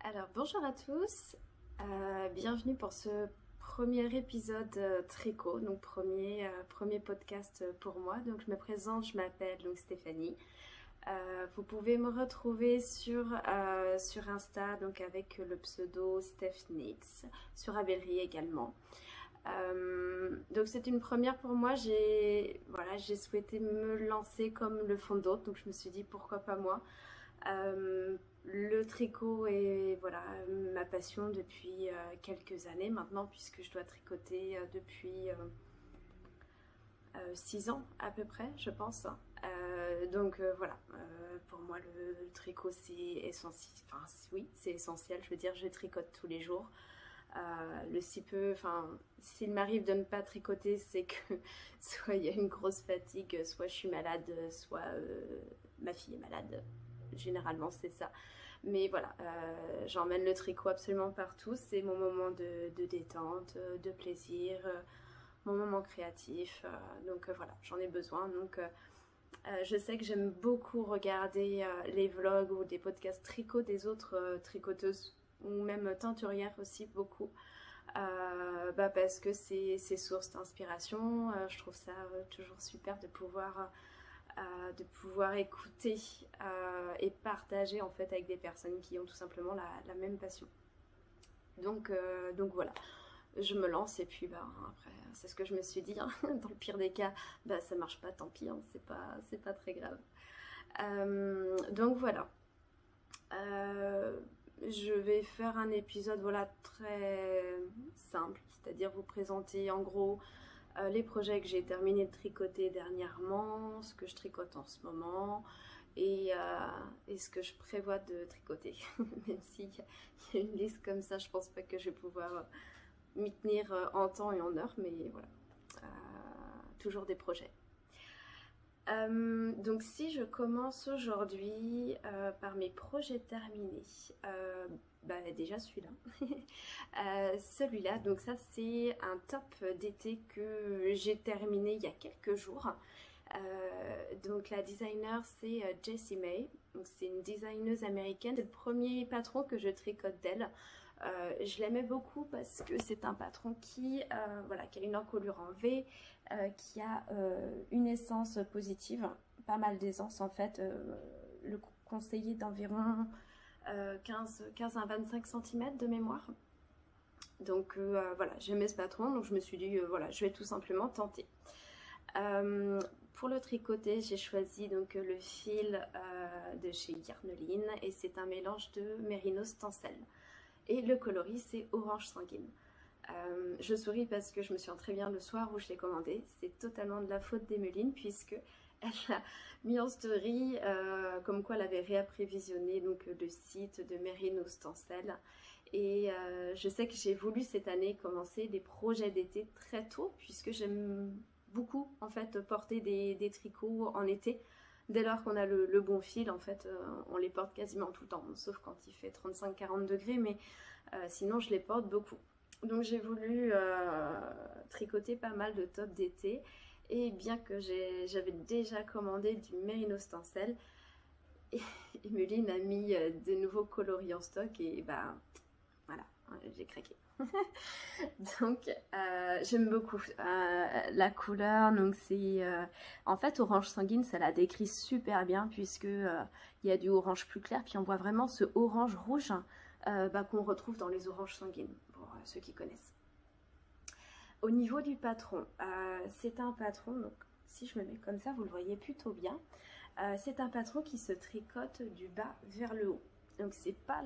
Alors bonjour à tous, bienvenue pour ce premier épisode tricot, donc premier podcast pour moi. Donc je me présente, je m'appelle donc Stéphanie. Vous pouvez me retrouver sur Insta donc avec le pseudo StephKnits, sur Ravelry également. Donc c'est une première pour moi, j'ai souhaité me lancer comme le font d'autres, donc je me suis dit pourquoi pas moi. Le tricot est ma passion depuis quelques années maintenant, puisque je dois tricoter depuis 6 ans à peu près, je pense. Pour moi le tricot c'est essentiel, enfin oui c'est essentiel, je veux dire je tricote tous les jours. S'il m'arrive de ne pas tricoter, c'est que soit il y a une grosse fatigue, soit je suis malade, soit ma fille est malade. Généralement c'est ça, mais voilà, j'emmène le tricot absolument partout. C'est mon moment de détente, de plaisir, mon moment créatif, voilà, j'en ai besoin. Donc je sais que j'aime beaucoup regarder les vlogs ou des podcasts tricot des autres tricoteuses ou même teinturières aussi beaucoup, parce que c'est source d'inspiration. Je trouve ça toujours super de pouvoir écouter et partager en fait avec des personnes qui ont tout simplement la même passion. Donc voilà, je me lance et puis après c'est ce que je me suis dit, hein. Dans le pire des cas, ça marche pas, tant pis, hein. C'est pas très grave. Donc voilà. Je vais faire un épisode très simple, c'est-à-dire vous présenter en gros les projets que j'ai terminé de tricoter dernièrement, ce que je tricote en ce moment et ce que je prévois de tricoter. Même s'il y a une liste comme ça, je pense pas que je vais pouvoir m'y tenir en temps et en heure, mais voilà, toujours des projets. Donc si je commence aujourd'hui par mes projets terminés, déjà celui-là, celui-là, donc ça c'est un top d'été que j'ai terminé il y a quelques jours. Donc la designer c'est Jessie May, donc c'est une designeuse américaine. C'est le premier patron que je tricote d'elle. Je l'aimais beaucoup parce que c'est un patron qui a une encolure en V, qui a une essence positive, pas mal d'aisance en fait, le conseiller d'environ 15 à 25 cm de mémoire. Donc j'aimais ce patron, donc je me suis dit je vais tout simplement tenter. Pour le tricoter, j'ai choisi donc le fil de chez Yarneline et c'est un mélange de Mérinos Tencel. Et le coloris c'est Orange Sanguine. Je souris parce que je me souviens très bien le soir où je l'ai commandé. C'est totalement de la faute d'Emeline puisque elle a mis en story comme quoi elle avait réapprévisionné donc le site de Mérinos Tencel. Et je sais que j'ai voulu cette année commencer des projets d'été très tôt puisque j'aime beaucoup en fait porter des tricots en été. Dès lors qu'on a le bon fil, en fait, on les porte quasiment tout le temps, sauf quand il fait 35-40 degrés, mais sinon je les porte beaucoup. Donc j'ai voulu tricoter pas mal de tops d'été, et bien que j'avais déjà commandé du Mérinos Tencel, Emeline a mis des nouveaux coloris en stock, et voilà, j'ai craqué. Donc j'aime beaucoup la couleur. Donc c'est en fait Orange Sanguine, ça la décrit super bien puisque il y a du orange plus clair, puis on voit vraiment ce orange rouge qu'on retrouve dans les oranges sanguines, pour ceux qui connaissent. Au niveau du patron, c'est un patron, donc si je me mets comme ça vous le voyez plutôt bien, c'est un patron qui se tricote du bas vers le haut. Donc c'est pas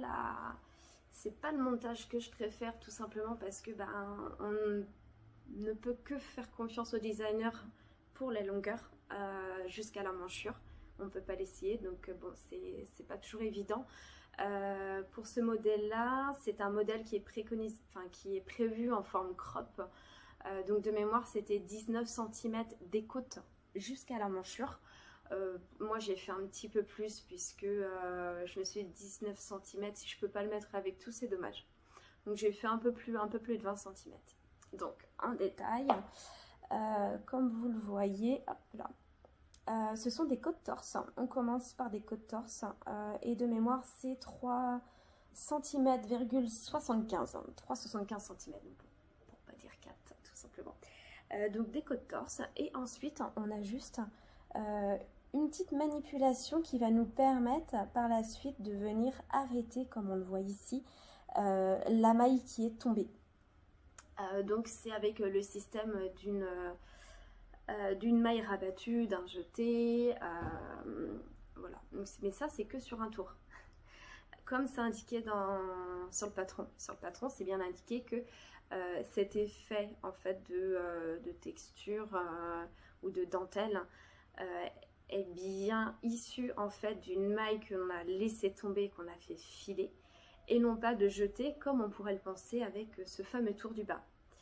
le montage que je préfère, tout simplement parce que on ne peut que faire confiance au designer pour les longueurs jusqu'à la manchure. On ne peut pas l'essayer, donc bon, c'est pas toujours évident. Pour ce modèle-là, c'est un modèle qui est prévu en forme crop. Donc de mémoire, c'était 19 cm d'écoute jusqu'à la manchure. Moi j'ai fait un petit peu plus puisque je me suis dit 19 cm, si je peux pas le mettre avec tout c'est dommage. Donc j'ai fait un peu plus de 20 cm. Donc un détail, comme vous le voyez, hop là, ce sont des côtes torse. On commence par des côtes torse et de mémoire c'est 3 cm,75 3,75 cm, pour pas dire 4 tout simplement. Donc déco de torse, et ensuite on a juste une petite manipulation qui va nous permettre par la suite de venir arrêter, comme on le voit ici, la maille qui est tombée. Donc c'est avec le système d'une maille rabattue, d'un jeté, voilà. Donc, mais ça c'est que sur un tour. Comme c'est indiqué sur le patron. Sur le patron, c'est bien indiqué que cet effet en fait de texture ou de dentelle est bien issu en fait d'une maille qu'on a laissé tomber, qu'on a fait filer, et non pas de jeter comme on pourrait le penser avec ce fameux tour du bas.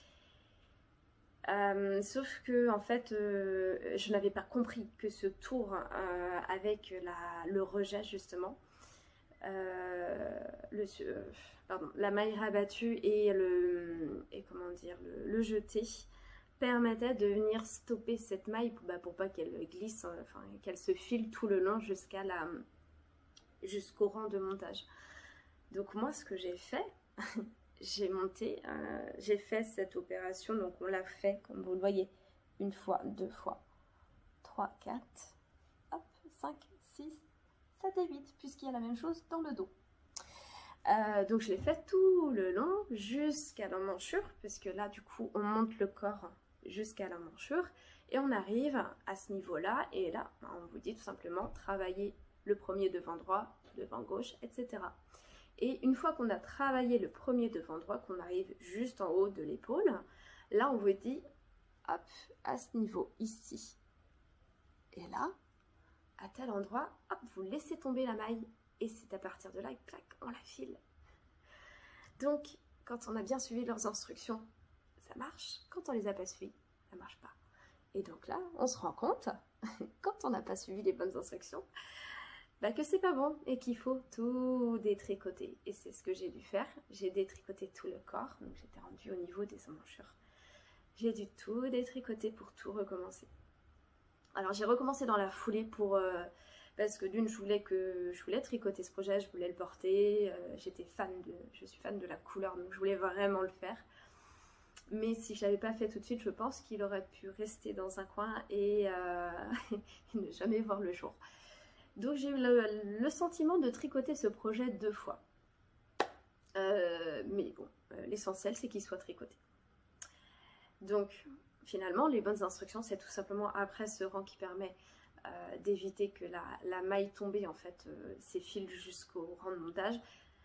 Sauf que en fait je n'avais pas compris que ce tour avec le rejet justement, la maille rabattue et comment dire, le jeté permettait de venir stopper cette maille pour pas qu'elle glisse, enfin qu'elle se file tout le long jusqu'au rang de montage. Donc moi ce que j'ai fait, j'ai fait cette opération, donc on l'a fait comme vous le voyez, une fois, deux fois, 3, 4, hop, 5, 6, 7 et 8, puisqu'il y a la même chose dans le dos. Donc je l'ai fait tout le long jusqu'à l'emmanchure, parce que là du coup on monte le corps jusqu'à l'emmanchure et on arrive à ce niveau là, et là on vous dit tout simplement travailler le premier devant droit, devant gauche, etc. Et une fois qu'on a travaillé le premier devant droit, qu'on arrive juste en haut de l'épaule, là on vous dit hop, à ce niveau ici, et là à tel endroit, hop, vous laissez tomber la maille, et c'est à partir de là, clac, on la file. Donc, quand on a bien suivi leurs instructions, ça marche. Quand on les a pas suivies, ça marche pas. Et donc là, on se rend compte, quand on n'a pas suivi les bonnes instructions, que c'est pas bon et qu'il faut tout détricoter. Et c'est ce que j'ai dû faire. J'ai détricoté tout le corps, donc j'étais rendue au niveau des emmanchures. J'ai dû tout détricoter pour tout recommencer. Alors j'ai recommencé dans la foulée parce que d'une, je voulais tricoter ce projet, je voulais le porter, je suis fan de la couleur, donc je voulais vraiment le faire. Mais si je ne l'avais pas fait tout de suite, je pense qu'il aurait pu rester dans un coin et ne jamais voir le jour. Donc j'ai eu le sentiment de tricoter ce projet 2 fois. Mais bon, l'essentiel c'est qu'il soit tricoté. Donc finalement, les bonnes instructions, c'est tout simplement après ce rang qui permet d'éviter que la maille tombée en fait s'effile jusqu'au rang de montage.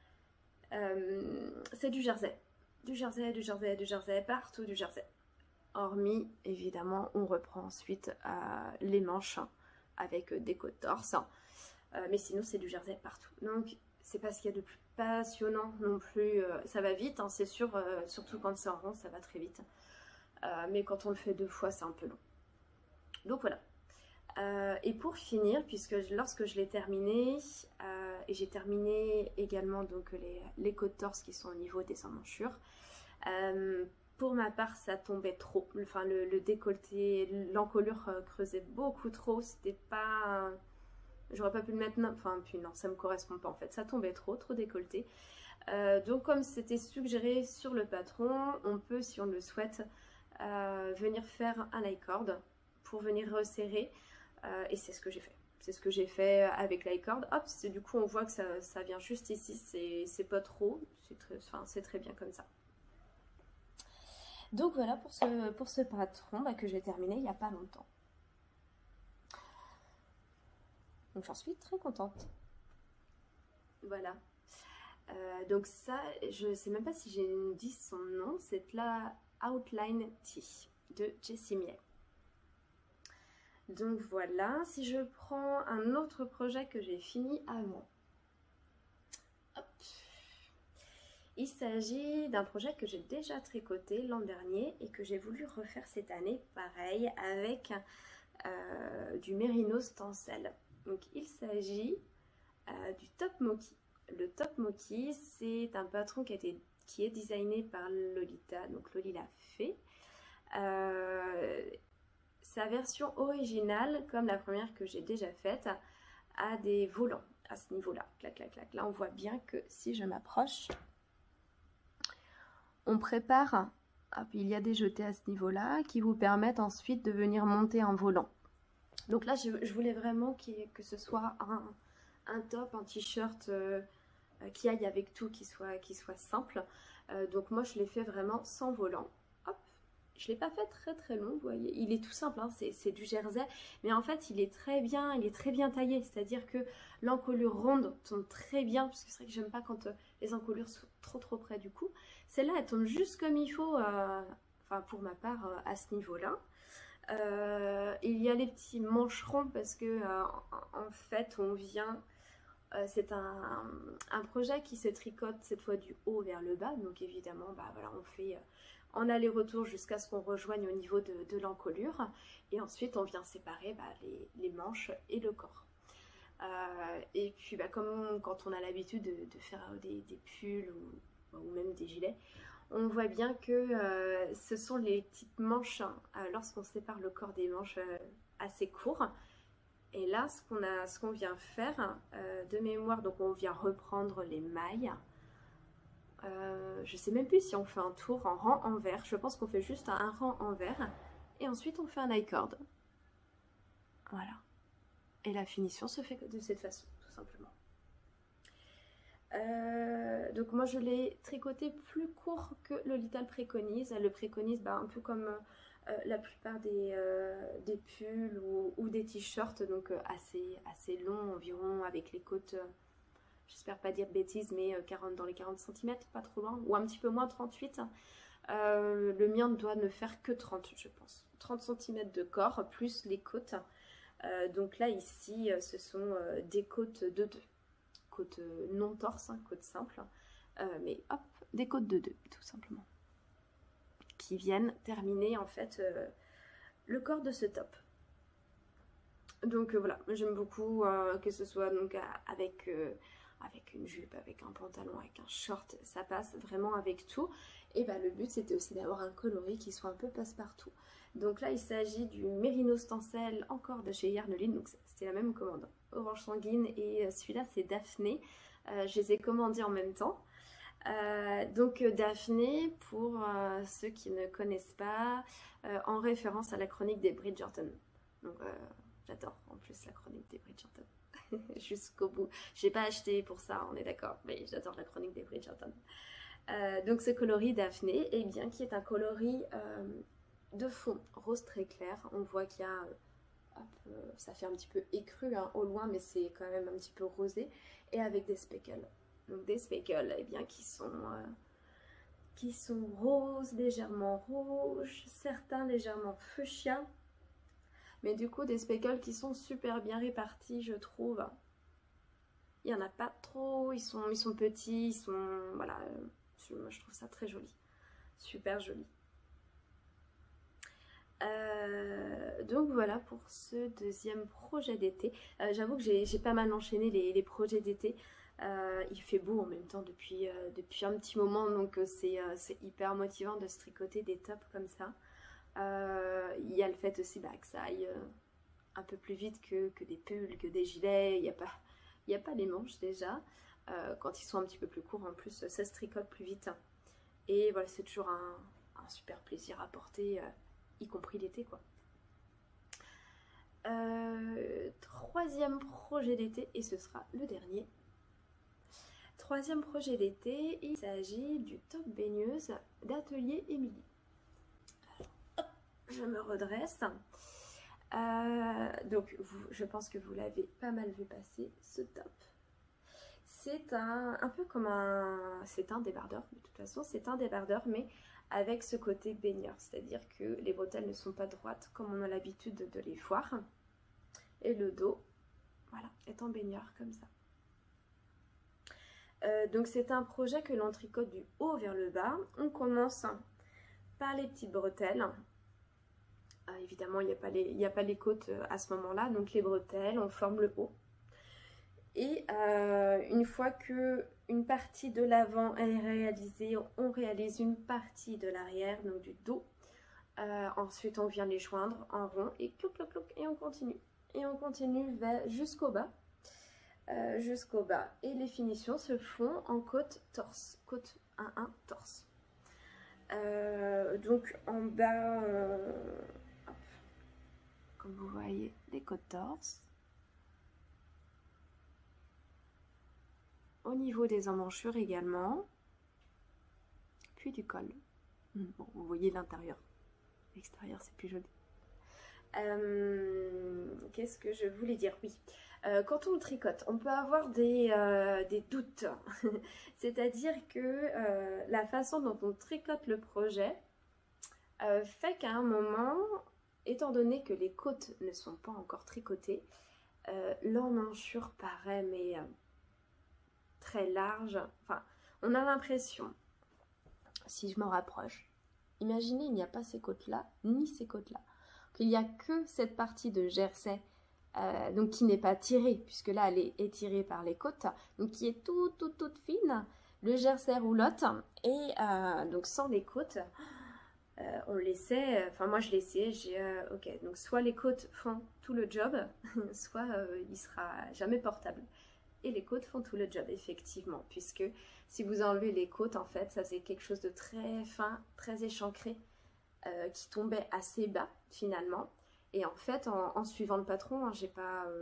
C'est du jersey. Du jersey, du jersey, du jersey, partout du jersey. Hormis, évidemment, on reprend ensuite les manches avec des côtes torse. Mais sinon, c'est du jersey partout. Donc, c'est pas ce qu'il y a de plus passionnant non plus. Ça va vite, hein, c'est sûr, surtout quand c'est en rond, ça va très vite. Mais quand on le fait 2 fois, c'est un peu long. Donc voilà. Et pour finir, puisque lorsque je l'ai terminé, et j'ai terminé également donc les côtes torse qui sont au niveau des emmanchures, pour ma part ça tombait trop, enfin le décolleté, l'encolure creusait beaucoup trop, c'était pas, j'aurais pas pu le mettre, enfin puis non, ça me correspond pas en fait, ça tombait trop décolleté. Donc comme c'était suggéré sur le patron, on peut, si on le souhaite, venir faire un I-cord pour venir resserrer. Et c'est ce que j'ai fait. C'est ce que j'ai fait avec l'i-cord. Hop, du coup on voit que ça vient juste ici, c'est pas trop, c'est très bien comme ça. Donc voilà pour ce patron que j'ai terminé il n'y a pas longtemps. Donc j'en suis très contente. Voilà. Donc ça, je sais même pas si j'ai dit son nom, c'est la Outline Tee de Jessie Mier. Donc voilà, si je prends un autre projet que j'ai fini avant. Hop. Il s'agit d'un projet que j'ai déjà tricoté l'an dernier et que j'ai voulu refaire cette année, pareil, avec du Merino Stencel. Donc il s'agit du Top Mochi. Le Top Mochi, c'est un patron qui est designé par Lolita, donc Loli l'a fait. Sa version originale, comme la première que j'ai déjà faite, a des volants. à ce niveau-là. Clac, clac, clac. Là, on voit bien que si je m'approche, on prépare, hop, il y a des jetés à ce niveau-là qui vous permettent ensuite de venir monter en volant. Donc là, je voulais vraiment que ce soit un top, un t-shirt qui aille avec tout, qui soit simple. Donc moi, je l'ai fait vraiment sans volant. Hop, je ne l'ai pas fait très très long, vous voyez. Il est tout simple, hein, c'est du jersey, mais en fait, il est très bien taillé. C'est-à-dire que l'encolure ronde tombe très bien, parce que c'est vrai que j'aime pas quand les encolures sont trop près du cou. Celle-là, elle tombe juste comme il faut, enfin pour ma part, à ce niveau-là. Il y a les petits mancherons parce que en fait on vient, c'est un projet qui se tricote cette fois du haut vers le bas, donc évidemment bah, voilà, on fait en aller-retour jusqu'à ce qu'on rejoigne au niveau de l'encolure et ensuite on vient séparer bah, les manches et le corps. Et puis bah, comme quand on a l'habitude de faire des pulls ou même des gilets, on voit bien que ce sont les petites manches lorsqu'on sépare le corps des manches assez courts. Et là, ce qu'on vient faire de mémoire, donc on vient reprendre les mailles. Je ne sais même plus si on fait un tour en rang envers. Je pense qu'on fait juste un rang envers. Et ensuite, on fait un I-cord. Voilà. Et la finition se fait de cette façon, tout simplement. Donc moi je l'ai tricoté plus court que Lolita le préconise. Elle le préconise bah, un peu comme la plupart des pulls ou des t-shirts, donc assez long environ avec les côtes, j'espère pas dire de bêtises, mais 40, dans les 40 cm, pas trop loin, ou un petit peu moins 38. Le mien doit ne faire que 30 je pense. 30 cm de corps plus les côtes. Donc là ici ce sont des côtes de 2. Côte non torse, hein, côte simple, mais hop, des côtes de 2 tout simplement, qui viennent terminer en fait le corps de ce top. Donc voilà, j'aime beaucoup que ce soit donc avec une jupe, avec un pantalon, avec un short, ça passe vraiment avec tout. Et bah, le but c'était aussi d'avoir un coloris qui soit un peu passe-partout. Donc là il s'agit du Merino Stencel, encore de chez Yarneline, donc c'était la même commande, orange sanguine, et celui-là c'est Daphné. Je les ai commandés en même temps. Donc Daphné, pour ceux qui ne connaissent pas, en référence à la chronique des Bridgerton. Donc j'adore en plus la chronique des Bridgerton. Jusqu'au bout. J'ai pas acheté pour ça, on est d'accord, mais j'adore la chronique des Bridgerton. Donc ce coloris Daphné, eh bien, qui est un coloris de fond rose très clair. On voit qu'il y a, ça fait un petit peu écru hein, au loin, mais c'est quand même un petit peu rosé, et avec des speckles. Donc des speckles eh bien, qui sont roses, légèrement rouges, certains légèrement fuchsia. Mais du coup, des speckles qui sont super bien répartis, je trouve. Il n'y en a pas trop, ils sont petits, ils sont... Voilà, moi je trouve ça très joli. Super joli. Donc voilà pour ce deuxième projet d'été. J'avoue que j'ai pas mal enchaîné les projets d'été. Il fait beau en même temps depuis un petit moment, donc c'est hyper motivant de se tricoter des tops comme ça. Il y a le fait aussi bah, que ça aille un peu plus vite que des pulls, que des gilets. Il n'y a pas les manches déjà. Quand ils sont un petit peu plus courts, en plus, ça se tricote plus vite. Et voilà, c'est toujours un super plaisir à porter, y compris l'été, quoi. Troisième projet d'été, et ce sera le dernier. Troisième projet d'été, il s'agit du top baigneuse d'Atelier Émilie. Je me redresse. Donc je pense que vous l'avez pas mal vu passer, ce top. C'est un peu comme c'est un débardeur, de toute façon c'est un débardeur, mais avec ce côté baigneur, c'est-à-dire que les bretelles ne sont pas droites comme on a l'habitude de les voir, et le dos, voilà, est en baigneur comme ça. Donc c'est un projet que l'on tricote du haut vers le bas. On commence par les petites bretelles. Évidemment, il n'y a pas les côtes à ce moment-là, donc les bretelles, on forme le haut. Et une fois que une partie de l'avant est réalisée, on réalise une partie de l'arrière, donc du dos. Ensuite, on vient les joindre en rond et clouc, clouc, clouc, et on continue. Et on continue jusqu'au bas. jusqu'au bas. Et les finitions se font en côte torse, côte 1-1 torse. Donc en bas, hop, comme vous voyez, les côtes torse. Au niveau des emmanchures également, puis du col. Bon, vous voyez l'intérieur. L'extérieur, c'est plus joli. Qu'est-ce que je voulais dire? Oui. Quand on tricote, on peut avoir des doutes. C'est-à-dire que la façon dont on tricote le projet fait qu'à un moment, étant donné que les côtes ne sont pas encore tricotées, l'emmanchure paraît mais très large. Enfin, on a l'impression, si je m'en rapproche, imaginez, il n'y a pas ces côtes-là, ni ces côtes-là. Qu'il n'y a que cette partie de jersey, donc qui n'est pas tirée, puisque là, elle est étirée par les côtes, donc qui est toute fine. Le jersey roulotte, et donc sans les côtes, on laissait, enfin moi je laissais, ok, donc soit les côtes font tout le job, soit il sera jamais portable. Et les côtes font tout le job, effectivement, puisque si vous enlevez les côtes, en fait, ça c'est quelque chose de très fin, très échancré, qui tombait assez bas, finalement. Et en fait, en suivant le patron, hein, j'ai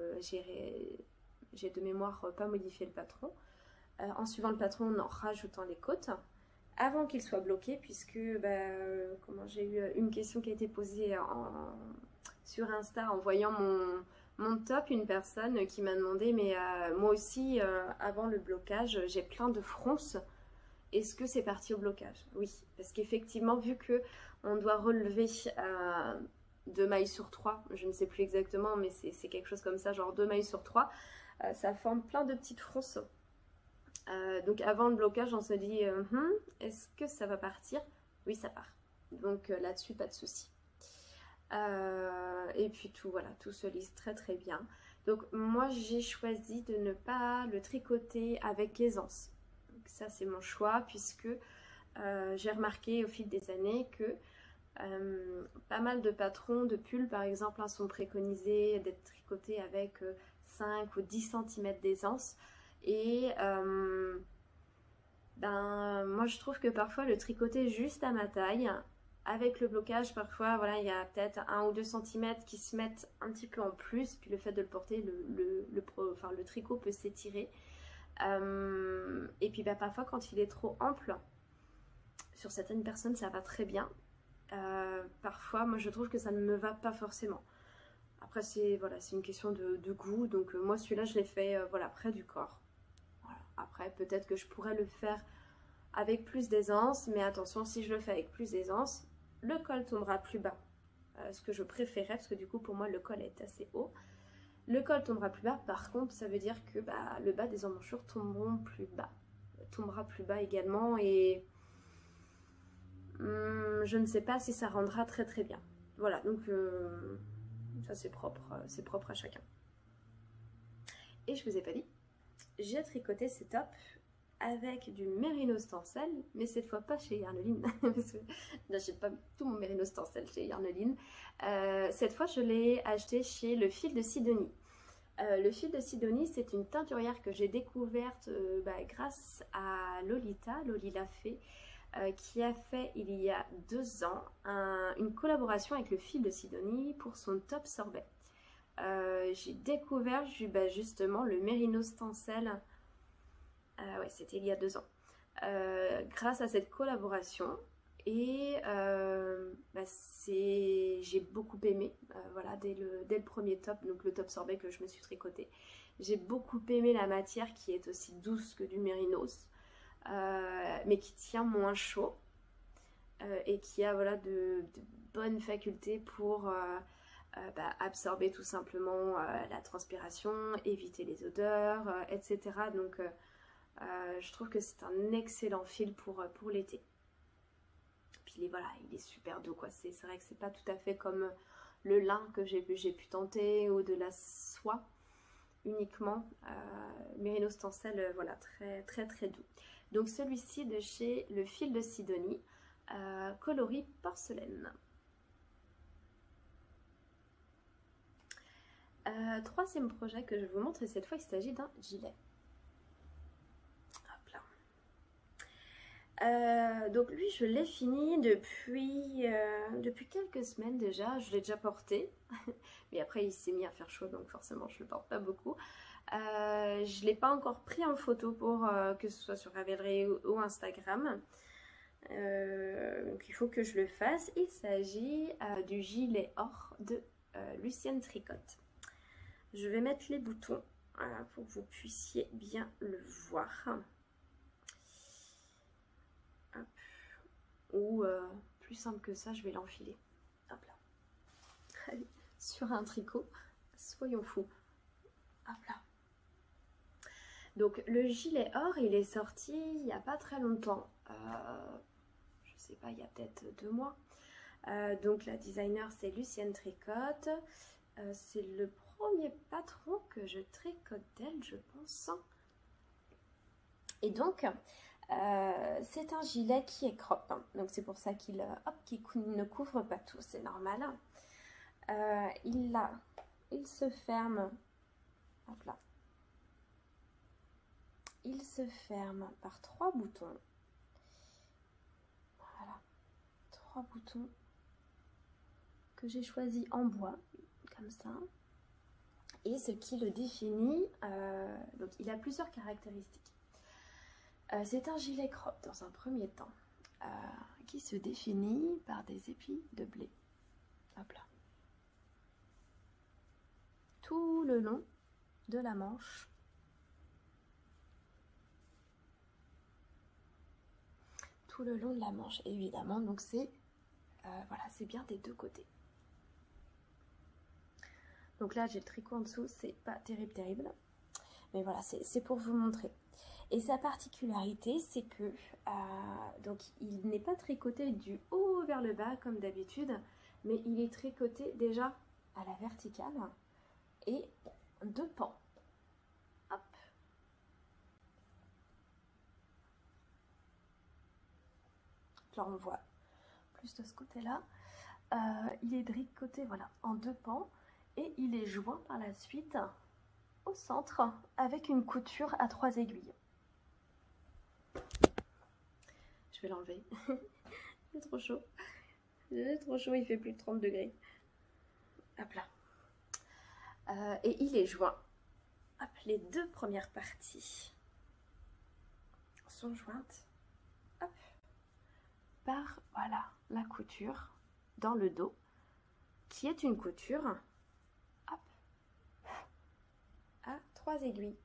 de mémoire pas modifié le patron, en suivant le patron, en rajoutant les côtes, avant qu'il soit bloqué, puisque comment j'ai eu une question qui a été posée sur Insta en voyant mon top, une personne qui m'a demandé, mais moi aussi, avant le blocage, j'ai plein de fronces. Est-ce que c'est parti au blocage? Oui, parce qu'effectivement, vu que on doit relever 2 mailles sur 3, je ne sais plus exactement, mais c'est quelque chose comme ça, genre 2 mailles sur 3, ça forme plein de petites fronces. Donc avant le blocage, on se dit, est-ce que ça va partir? Oui, ça part. Donc là-dessus, pas de souci. Et puis tout, voilà, tout se lisse très bien. Donc moi, j'ai choisi de ne pas le tricoter avec aisance. Donc ça, c'est mon choix, puisque j'ai remarqué au fil des années que pas mal de patrons de pulls, par exemple, hein, sont préconisés d'être tricotés avec 5 ou 10 cm d'aisance. Et moi je trouve que parfois le tricoter juste à ma taille, avec le blocage, parfois voilà, il y a peut-être 1 ou 2 cm qui se mettent un petit peu en plus, puis le fait de le porter, le tricot peut s'étirer. Et puis parfois quand il est trop ample, sur certaines personnes ça va très bien. Parfois moi je trouve que ça ne me va pas forcément. Après c'est voilà, une question de goût, donc moi celui-là je l'ai fait voilà, près du corps. Voilà. Après peut-être que je pourrais le faire avec plus d'aisance, mais attention, si je le fais avec plus d'aisance, le col tombera plus bas. Ce que je préférais, parce que du coup pour moi le col est assez haut. Le col tombera plus bas, par contre ça veut dire que le bas des emmanchures tombera plus bas également, et je ne sais pas si ça rendra très bien. Voilà, donc ça c'est propre à chacun. Et je vous ai pas dit, j'ai tricoté ces tops avec du Merino Stencel, mais cette fois pas chez Yarneline, parce que j'achète pas tout mon Merino Stencel chez Yarneline. Cette fois je l'ai acheté chez Le Fil de Sidonie. Le Fil de Sidonie, c'est une teinturière que j'ai découverte grâce à Lolita Fée, qui a fait il y a 2 ans une collaboration avec Le Fil de Sidonie pour son top sorbet. J'ai découvert justement le Merino Stencel, ouais, c'était il y a 2 ans, grâce à cette collaboration, et j'ai beaucoup aimé, voilà, dès le premier top, donc le top sorbet que je me suis tricoté. J'ai beaucoup aimé la matière qui est aussi douce que du mérinos, mais qui tient moins chaud, et qui a voilà, de bonnes facultés pour absorber tout simplement la transpiration, éviter les odeurs, etc. Donc je trouve que c'est un excellent fil pour l'été. Puis voilà, il est super doux, quoi. C'est vrai que c'est pas tout à fait comme le lin que j'ai pu tenter, ou de la soie uniquement. Merino Stencel, voilà, très doux. Donc celui-ci de chez Le Fil de Sidonie, coloris porcelaine. Troisième projet que je vous montre, et cette fois il s'agit d'un gilet. Hop là. Donc lui je l'ai fini depuis quelques semaines déjà, je l'ai déjà porté. Mais après il s'est mis à faire chaud donc forcément je le porte pas beaucoup. Je ne l'ai pas encore pris en photo pour que ce soit sur Ravelry ou Instagram. Donc il faut que je le fasse. Il s'agit du gilet or de Lucienne Tricotte. Je vais mettre les boutons pour que vous puissiez bien le voir. Hop. Ou plus simple que ça, je vais l'enfiler. Hop là. Allez, sur un tricot. Soyons fous. Hop là. Donc le gilet or, il est sorti il n'y a pas très longtemps. Je sais pas, il y a peut-être 2 mois. Donc la designer c'est Lucienne Tricotte. C'est le premier patron que je tricote d'elle, je pense. Et donc c'est un gilet qui est crop. Donc c'est pour ça qu'il ne couvre pas tout, c'est normal. Il se ferme. Hop là. Il se ferme par 3 boutons. Voilà, 3 boutons que j'ai choisi en bois, comme ça. Et ce qui le définit, donc il a plusieurs caractéristiques. C'est un gilet crop dans un premier temps, qui se définit par des épis de blé. Hop là. Tout le long de la manche. Tout le long de la manche, évidemment. Donc c'est voilà, c'est bien des 2 côtés. Donc là, j'ai le tricot en dessous, c'est pas terrible. Mais voilà, c'est pour vous montrer. Et sa particularité, c'est que donc il n'est pas tricoté du haut vers le bas comme d'habitude, mais il est tricoté déjà à la verticale et 2 pans. Hop. Là, on voit plus de ce côté-là. Il est tricoté voilà, en 2 pans et il est joint par la suite au centre avec une couture à 3 aiguilles. Je vais l'enlever. Il est trop chaud. Il est trop chaud, il fait plus de 30 degrés. Hop là. Et il est joint. Hop, les 2 premières parties sont jointes. Hop. Par voilà la couture dans le dos qui est une couture hop, à 3 aiguilles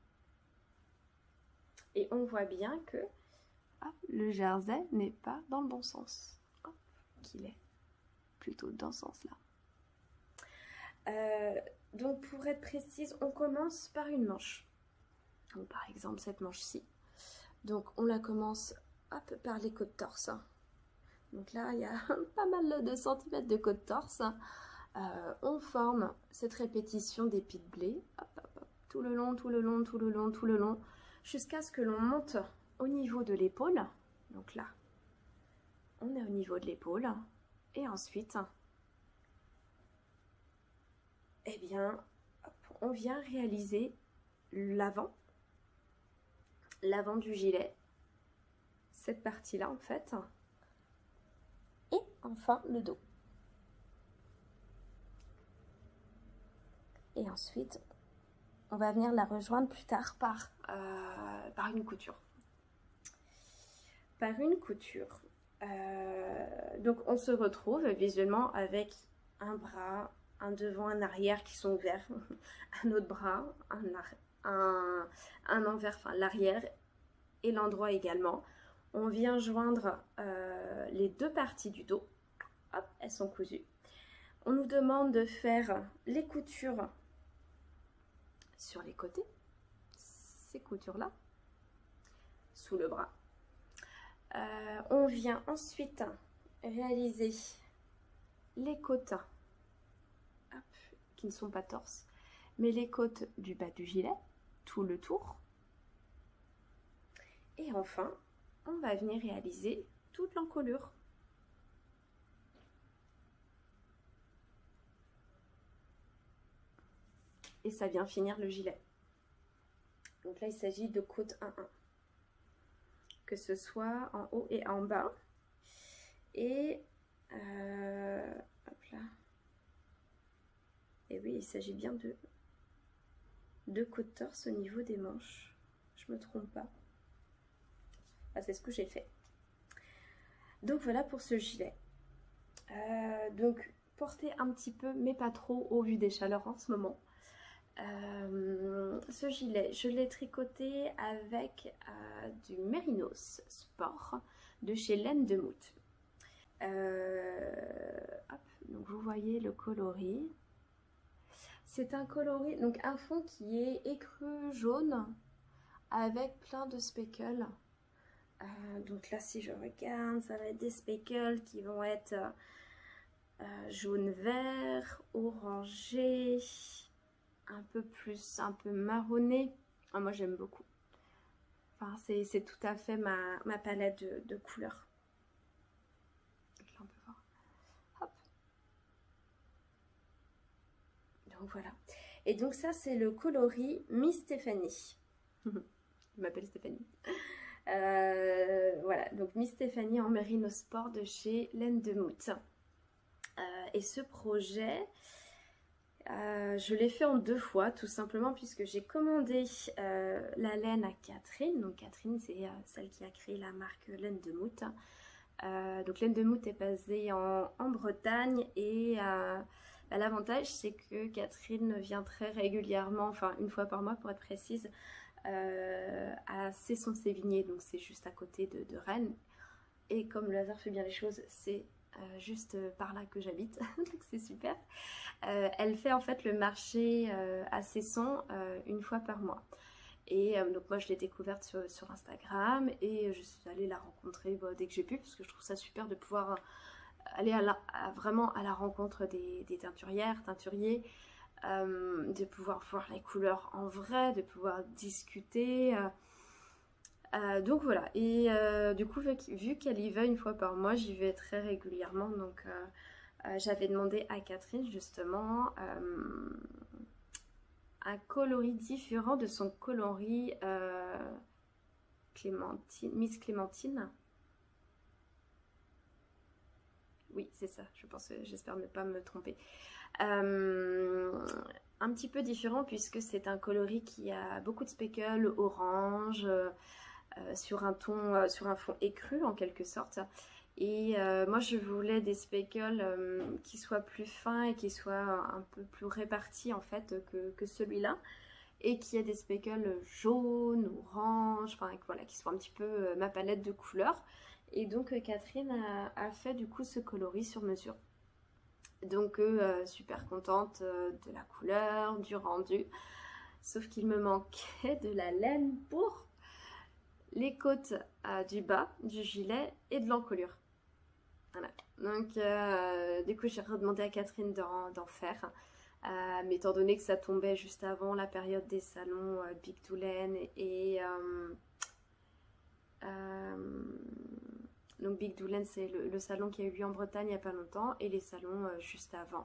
et on voit bien que hop, le jersey n'est pas dans le bon sens, qu'il est plutôt dans ce sens là. Donc pour être précise, on commence par une manche. Donc, par exemple cette manche-ci, donc on la commence hop, par les côtes torse. Donc là, il y a pas mal de centimètres de côte torse. On forme cette répétition d'épis de blé. Hop, hop, hop, tout le long, tout le long, tout le long, tout le long, jusqu'à ce que l'on monte au niveau de l'épaule. Donc là, on est au niveau de l'épaule. Et ensuite, eh bien, hop, on vient réaliser l'avant du gilet. Cette partie-là, en fait. Et enfin le dos. Et ensuite, on va venir la rejoindre plus tard par une couture. Par une couture. Donc on se retrouve visuellement avec un bras, un devant, un arrière qui sont ouverts, un autre bras, un envers, enfin l'arrière et l'endroit également. On vient joindre les 2 parties du dos. Hop, elles sont cousues. On nous demande de faire les coutures sur les côtés. Ces coutures-là. Sous le bras. On vient ensuite réaliser les côtes. Hop, qui ne sont pas torse. Mais les côtes du bas du gilet. Tout le tour. Et enfin, on va venir réaliser toute l'encolure. et ça vient finir le gilet. Donc là il s'agit de côte 1-1, que ce soit en haut et en bas. Et hop là. Et oui, il s'agit bien de côte torse au niveau des manches. Je me trompe pas. Ah, c'est ce que j'ai fait. Donc voilà pour ce gilet. Donc porté un petit peu, mais pas trop au vu des chaleurs en ce moment. Ce gilet, je l'ai tricoté avec du Mérinos Sport de chez Laine de Mout. Donc vous voyez le coloris. C'est un coloris, donc un fond qui est écru jaune avec plein de speckles. Donc là si je regarde, ça va être des speckles qui vont être jaune-vert, orangé, un peu marronné. Ah, moi j'aime beaucoup. Enfin, c'est tout à fait ma palette de couleurs. Donc là on peut voir. Hop. Donc voilà. Et donc ça c'est le coloris Miss Stéphanie. Je m'appelle Stéphanie. Voilà, donc Miss Stéphanie en Mérino Sport de chez Laine de Mout. Et ce projet, je l'ai fait en 2 fois, tout simplement puisque j'ai commandé la laine à Catherine. Donc Catherine, c'est celle qui a créé la marque Laine de Mout. Donc Laine de Mout est basée en Bretagne et l'avantage c'est que Catherine vient très régulièrement, enfin une fois par mois pour être précise, à Cesson-Sévigné, donc c'est juste à côté de Rennes. Et comme le hasard fait bien les choses, c'est juste par là que j'habite, donc c'est super. Elle fait en fait le marché à Cesson une fois par mois. Et donc moi je l'ai découverte sur Instagram et je suis allée la rencontrer dès que j'ai pu, parce que je trouve ça super de pouvoir aller vraiment à la rencontre des teinturières, teinturiers, de pouvoir voir les couleurs en vrai, de pouvoir discuter. Donc voilà, et du coup vu qu'elle y va une fois par mois, j'y vais très régulièrement. Donc j'avais demandé à Catherine justement un coloris différent de son coloris Clémentine, Miss Clémentine. Oui, c'est ça, je pense, j'espère ne pas me tromper. Un petit peu différent puisque c'est un coloris qui a beaucoup de speckles orange, sur un fond écru en quelque sorte. Et moi je voulais des speckles qui soient plus fins et qui soient un peu plus répartis en fait que celui-là, et qui ait des speckles jaunes, orange, enfin voilà, qui soient un petit peu ma palette de couleurs. Et donc Catherine a fait du coup ce coloris sur mesure. Donc super contente de la couleur, du rendu, sauf qu'il me manquait de la laine pour les côtes du bas du gilet et de l'encolure. Voilà. Donc du coup j'ai redemandé à Catherine d'en faire, mais étant donné que ça tombait juste avant la période des salons Big Doulen et donc Big Doulen c'est le salon qui a eu lieu en Bretagne il n'y a pas longtemps, et les salons juste avant.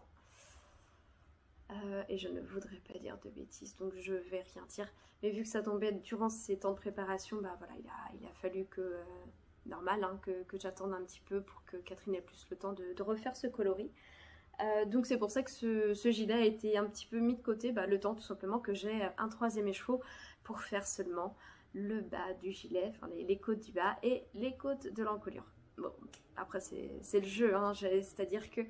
Et je ne voudrais pas dire de bêtises, donc je vais rien dire. Mais vu que ça tombait durant ces temps de préparation, bah voilà, il a fallu que, normal, hein, que j'attende un petit peu pour que Catherine ait plus le temps de refaire ce coloris. Donc c'est pour ça que ce gilet a été un petit peu mis de côté, le temps tout simplement que j'ai un 3e écheveau pour faire seulement le bas du gilet, enfin les côtes du bas et les côtes de l'encolure. Bon, après c'est le jeu, hein, c'est-à-dire que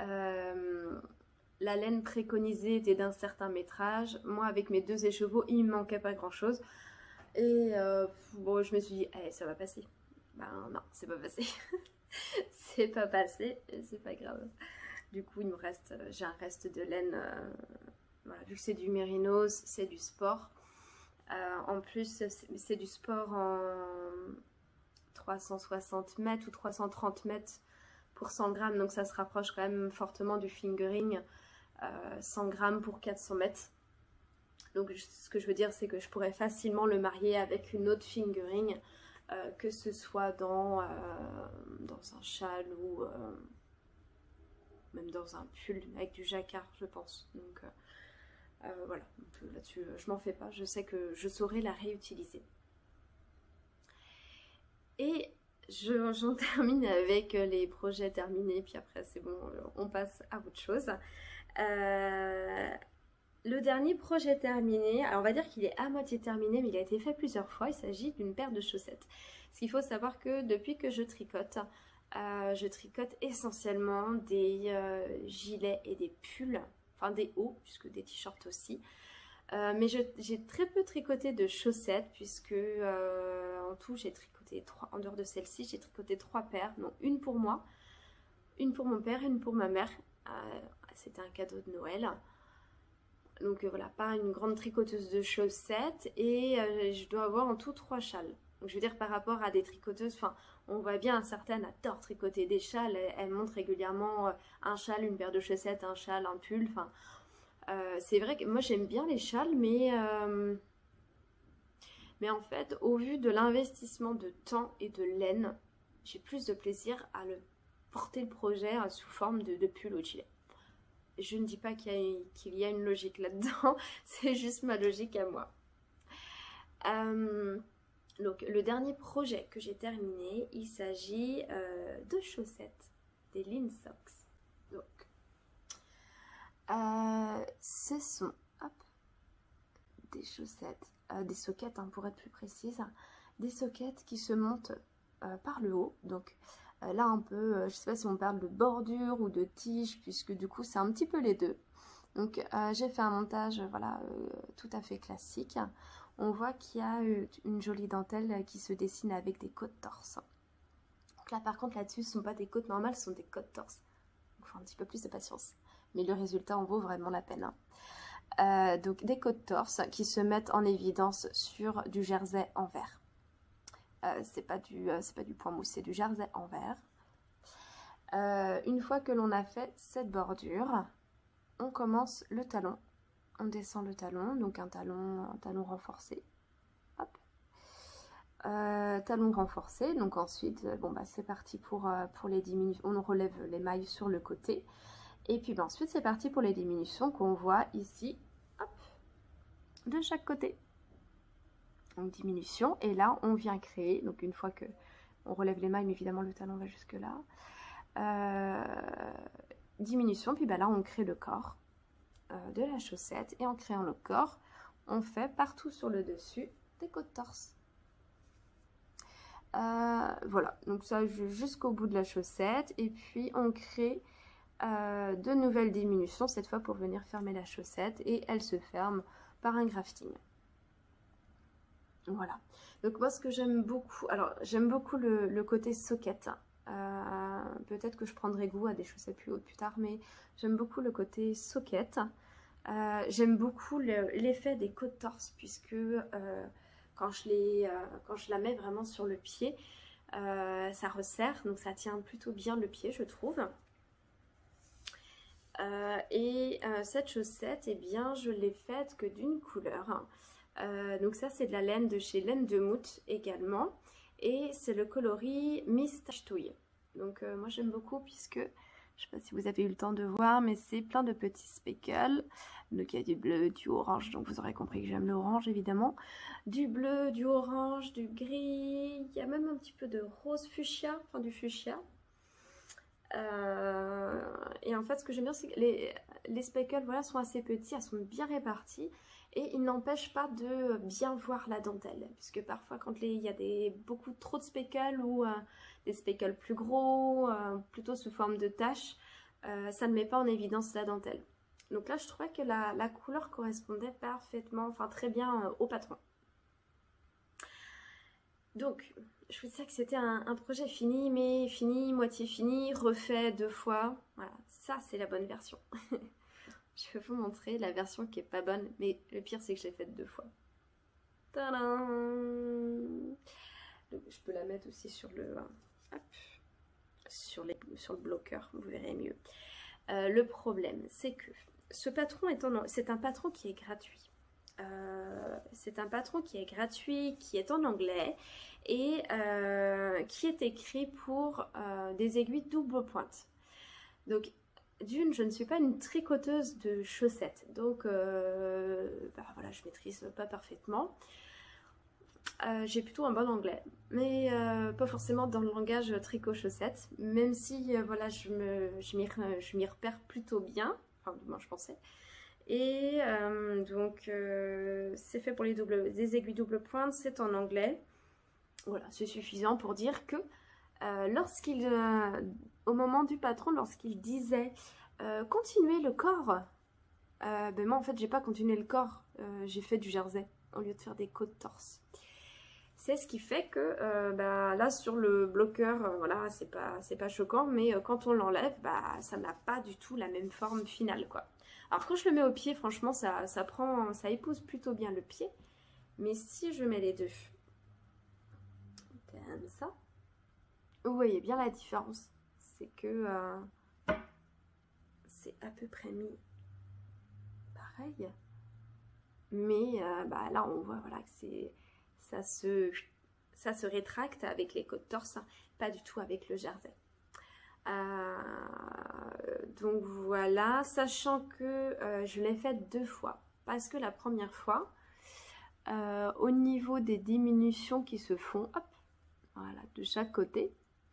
la laine préconisée était d'un certain métrage. Moi, avec mes 2 écheveaux, il me manquait pas grand-chose. Et bon, je me suis dit, ça va passer. Ben non, c'est pas passé. C'est pas passé, et c'est pas grave. Du coup, il me reste, j'ai un reste de laine. Voilà, vu que c'est du mérinos, c'est du sport. En plus, c'est du sport en 360 mètres ou 330 mètres pour 100 grammes. Donc ça se rapproche quand même fortement du fingering. 100 grammes pour 400 mètres. Donc ce que je veux dire, c'est que je pourrais facilement le marier avec une autre fingering, que ce soit dans un châle ou même dans un pull avec du jacquard, je pense. Donc Voilà, là-dessus, je m'en fais pas. Je sais que je saurai la réutiliser. Et j'en termine avec les projets terminés, puis après c'est bon, on passe à autre chose. Le dernier projet terminé, alors on va dire qu'il est à moitié terminé, mais il a été fait plusieurs fois. Il s'agit d'une paire de chaussettes. Parce qu'il faut savoir que depuis que je tricote essentiellement des gilets et des pulls, enfin des hauts, puisque des t-shirts aussi. Mais j'ai très peu tricoté de chaussettes, puisque en tout j'ai tricoté 3, en dehors de celle-ci, j'ai tricoté 3 paires, non, une pour moi, une pour mon père, une pour ma mère. C'était un cadeau de Noël. Donc voilà, pas une grande tricoteuse de chaussettes, et je dois avoir en tout 3 châles. Donc je veux dire, par rapport à des tricoteuses, enfin, on voit bien, certaines adorent tricoter des châles, elles montrent régulièrement un châle, une paire de chaussettes, un châle, un pull, enfin... c'est vrai que moi j'aime bien les châles, mais en fait, au vu de l'investissement de temps et de laine, j'ai plus de plaisir à porter le projet sous forme de pull au gilet. Je ne dis pas qu'il y a une logique là-dedans, c'est juste ma logique à moi. Donc le dernier projet que j'ai terminé, il s'agit de chaussettes, des Lean Socks. Donc, ce sont des chaussettes, des soquettes pour être plus précise, des soquettes qui se montent par le haut. Donc là un peu, je sais pas si on parle de bordure ou de tige, puisque du coup c'est un petit peu les deux. Donc j'ai fait un montage voilà, tout à fait classique. On voit qu'il y a une jolie dentelle qui se dessine avec des côtes torse. Donc là par contre là-dessus ce ne sont pas des côtes normales, ce sont des côtes torse. Donc il faut un petit peu plus de patience. Mais le résultat en vaut vraiment la peine. Donc des côtes torse qui se mettent en évidence sur du jersey en verre. C'est pas du point mousse, c'est du jersey en verre. Une fois que l'on a fait cette bordure, on commence le talon. On descend le talon, donc un talon renforcé. Hop. Talon renforcé, donc ensuite, bon bah c'est parti pour les diminutions. On relève les mailles sur le côté. Et puis ensuite, c'est parti pour les diminutions qu'on voit ici, hop, de chaque côté. Donc diminution, et là, on vient créer, donc une fois que on relève les mailles, mais évidemment le talon va jusque là. Diminution, puis bah là, on crée le corps de la chaussette, et en créant le corps, on fait partout sur le dessus des côtes torse. Voilà, donc ça jusqu'au bout de la chaussette, et puis on crée de nouvelles diminutions, cette fois pour venir fermer la chaussette, et elle se ferme par un grafting. Voilà, donc moi ce que j'aime beaucoup, alors j'aime beaucoup le côté socket. Peut-être que je prendrai goût à des chaussettes plus hautes plus tard, mais j'aime beaucoup le côté socket. J'aime beaucoup l'effet des côtes torse, puisque quand je la mets vraiment sur le pied, ça resserre, donc ça tient plutôt bien le pied, je trouve. Cette chaussette, eh bien, je l'ai faite que d'une couleur. Donc ça, c'est de la laine de chez Laine de Mout également. Et c'est le coloris Miss Tache Touille. Donc moi, j'aime beaucoup puisque, je ne sais pas si vous avez eu le temps de voir, mais c'est plein de petits speckles. Donc il y a du bleu, du orange, donc vous aurez compris que j'aime l'orange évidemment. Du bleu, du orange, du gris, il y a même un petit peu de rose fuchsia, enfin du fuchsia. Et en fait ce que j'aime bien c'est que les speckles voilà, sont assez petits, elles sont bien réparties et ils n'empêchent pas de bien voir la dentelle, puisque parfois quand il y a beaucoup trop de speckles ou des speckles plus gros, plutôt sous forme de taches, ça ne met pas en évidence la dentelle. Donc là je trouvais que la couleur correspondait parfaitement, enfin très bien au patron. Donc, je vous disais que c'était un projet fini, mais fini, moitié fini, refait 2 fois. Voilà, ça c'est la bonne version. Je vais vous montrer la version qui est pas bonne, mais le pire c'est que je l'ai faite 2 fois. Tadam! Donc, je peux la mettre aussi sur le, hop, sur le bloqueur, vous verrez mieux. Le problème, c'est que ce patron c'est un patron qui est gratuit. C'est un patron qui est gratuit, qui est en anglais et qui est écrit pour des aiguilles double pointe. Donc d'une, je ne suis pas une tricoteuse de chaussettes, donc voilà, je maîtrise pas parfaitement. J'ai plutôt un bon anglais, mais pas forcément dans le langage tricot-chaussettes, même si voilà, je m'y repère plutôt bien, enfin du moins je pensais. Et donc c'est fait pour des aiguilles double pointe, c'est en anglais. Voilà, c'est suffisant pour dire que au moment du patron, lorsqu'il disait continuez le corps, ben moi en fait j'ai pas continué le corps, j'ai fait du jersey au lieu de faire des côtes torse. C'est ce qui fait que bah, là sur le bloqueur, voilà, c'est pas choquant, mais quand on l'enlève, bah, ça n'a pas du tout la même forme finale, quoi. Alors quand je le mets au pied, franchement, ça épouse plutôt bien le pied. Mais si je mets les deux, comme ça, vous voyez bien la différence. C'est que c'est à peu près mis pareil. Mais bah, là, on voit voilà, que ça se rétracte avec les côtes torse, hein, pas du tout avec le jersey. Donc voilà, sachant que je l'ai faite 2 fois, parce que la première fois, au niveau des diminutions qui se font, hop, voilà, de chaque côté,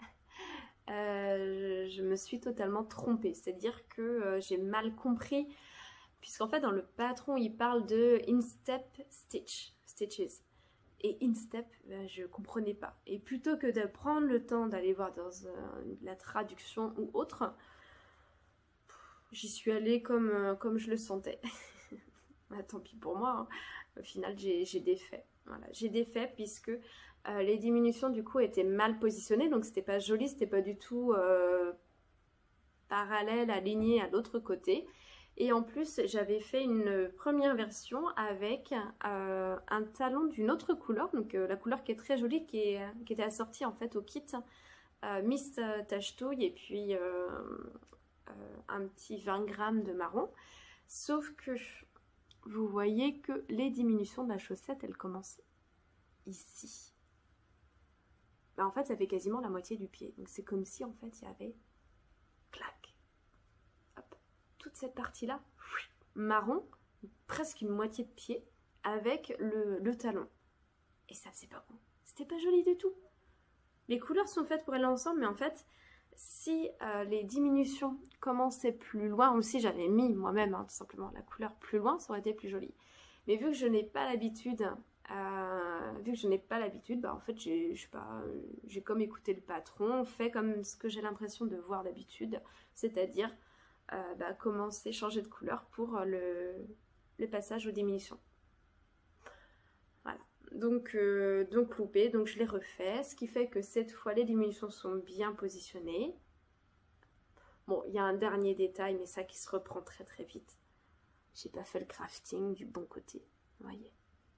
je me suis totalement trompée, c'est-à-dire que j'ai mal compris, puisqu'en fait dans le patron il parle de instep stitches. Et instep, je ne comprenais pas. Et plutôt que de prendre le temps d'aller voir dans la traduction ou autre, j'y suis allée comme je le sentais. Bah, tant pis pour moi, hein. Au final, j'ai défait. Voilà, j'ai défait puisque les diminutions du coup étaient mal positionnées. Donc c'était pas joli, c'était pas du tout parallèle, aligné à l'autre côté. Et en plus, j'avais fait une première version avec un talon d'une autre couleur, donc la couleur qui est très jolie, qui était assortie en fait au kit, Miss Tache Touille et puis un petit 20 grammes de marron. Sauf que vous voyez que les diminutions de la chaussette, elles commencent ici. Bah, en fait, ça fait quasiment la moitié du pied. Donc c'est comme si en fait il y avait clac. Toute cette partie-là, marron, presque une moitié de pied, avec le talon. Et ça faisait pas bon. C'était pas joli du tout. Les couleurs sont faites pour aller ensemble, mais en fait, si les diminutions commençaient plus loin, ou si j'avais mis moi-même, hein, tout simplement, la couleur plus loin, ça aurait été plus joli. Mais vu que je n'ai pas l'habitude, bah, en fait, j'ai comme écouté le patron, fait comme ce que j'ai l'impression de voir d'habitude, c'est-à-dire bah, commencer, changer de couleur pour le passage aux diminutions. Voilà, donc loupé, donc je l'ai refait, ce qui fait que cette fois les diminutions sont bien positionnées. Bon, il y a un dernier détail, mais ça qui se reprend très très vite. J'ai pas fait le crafting du bon côté, vous voyez.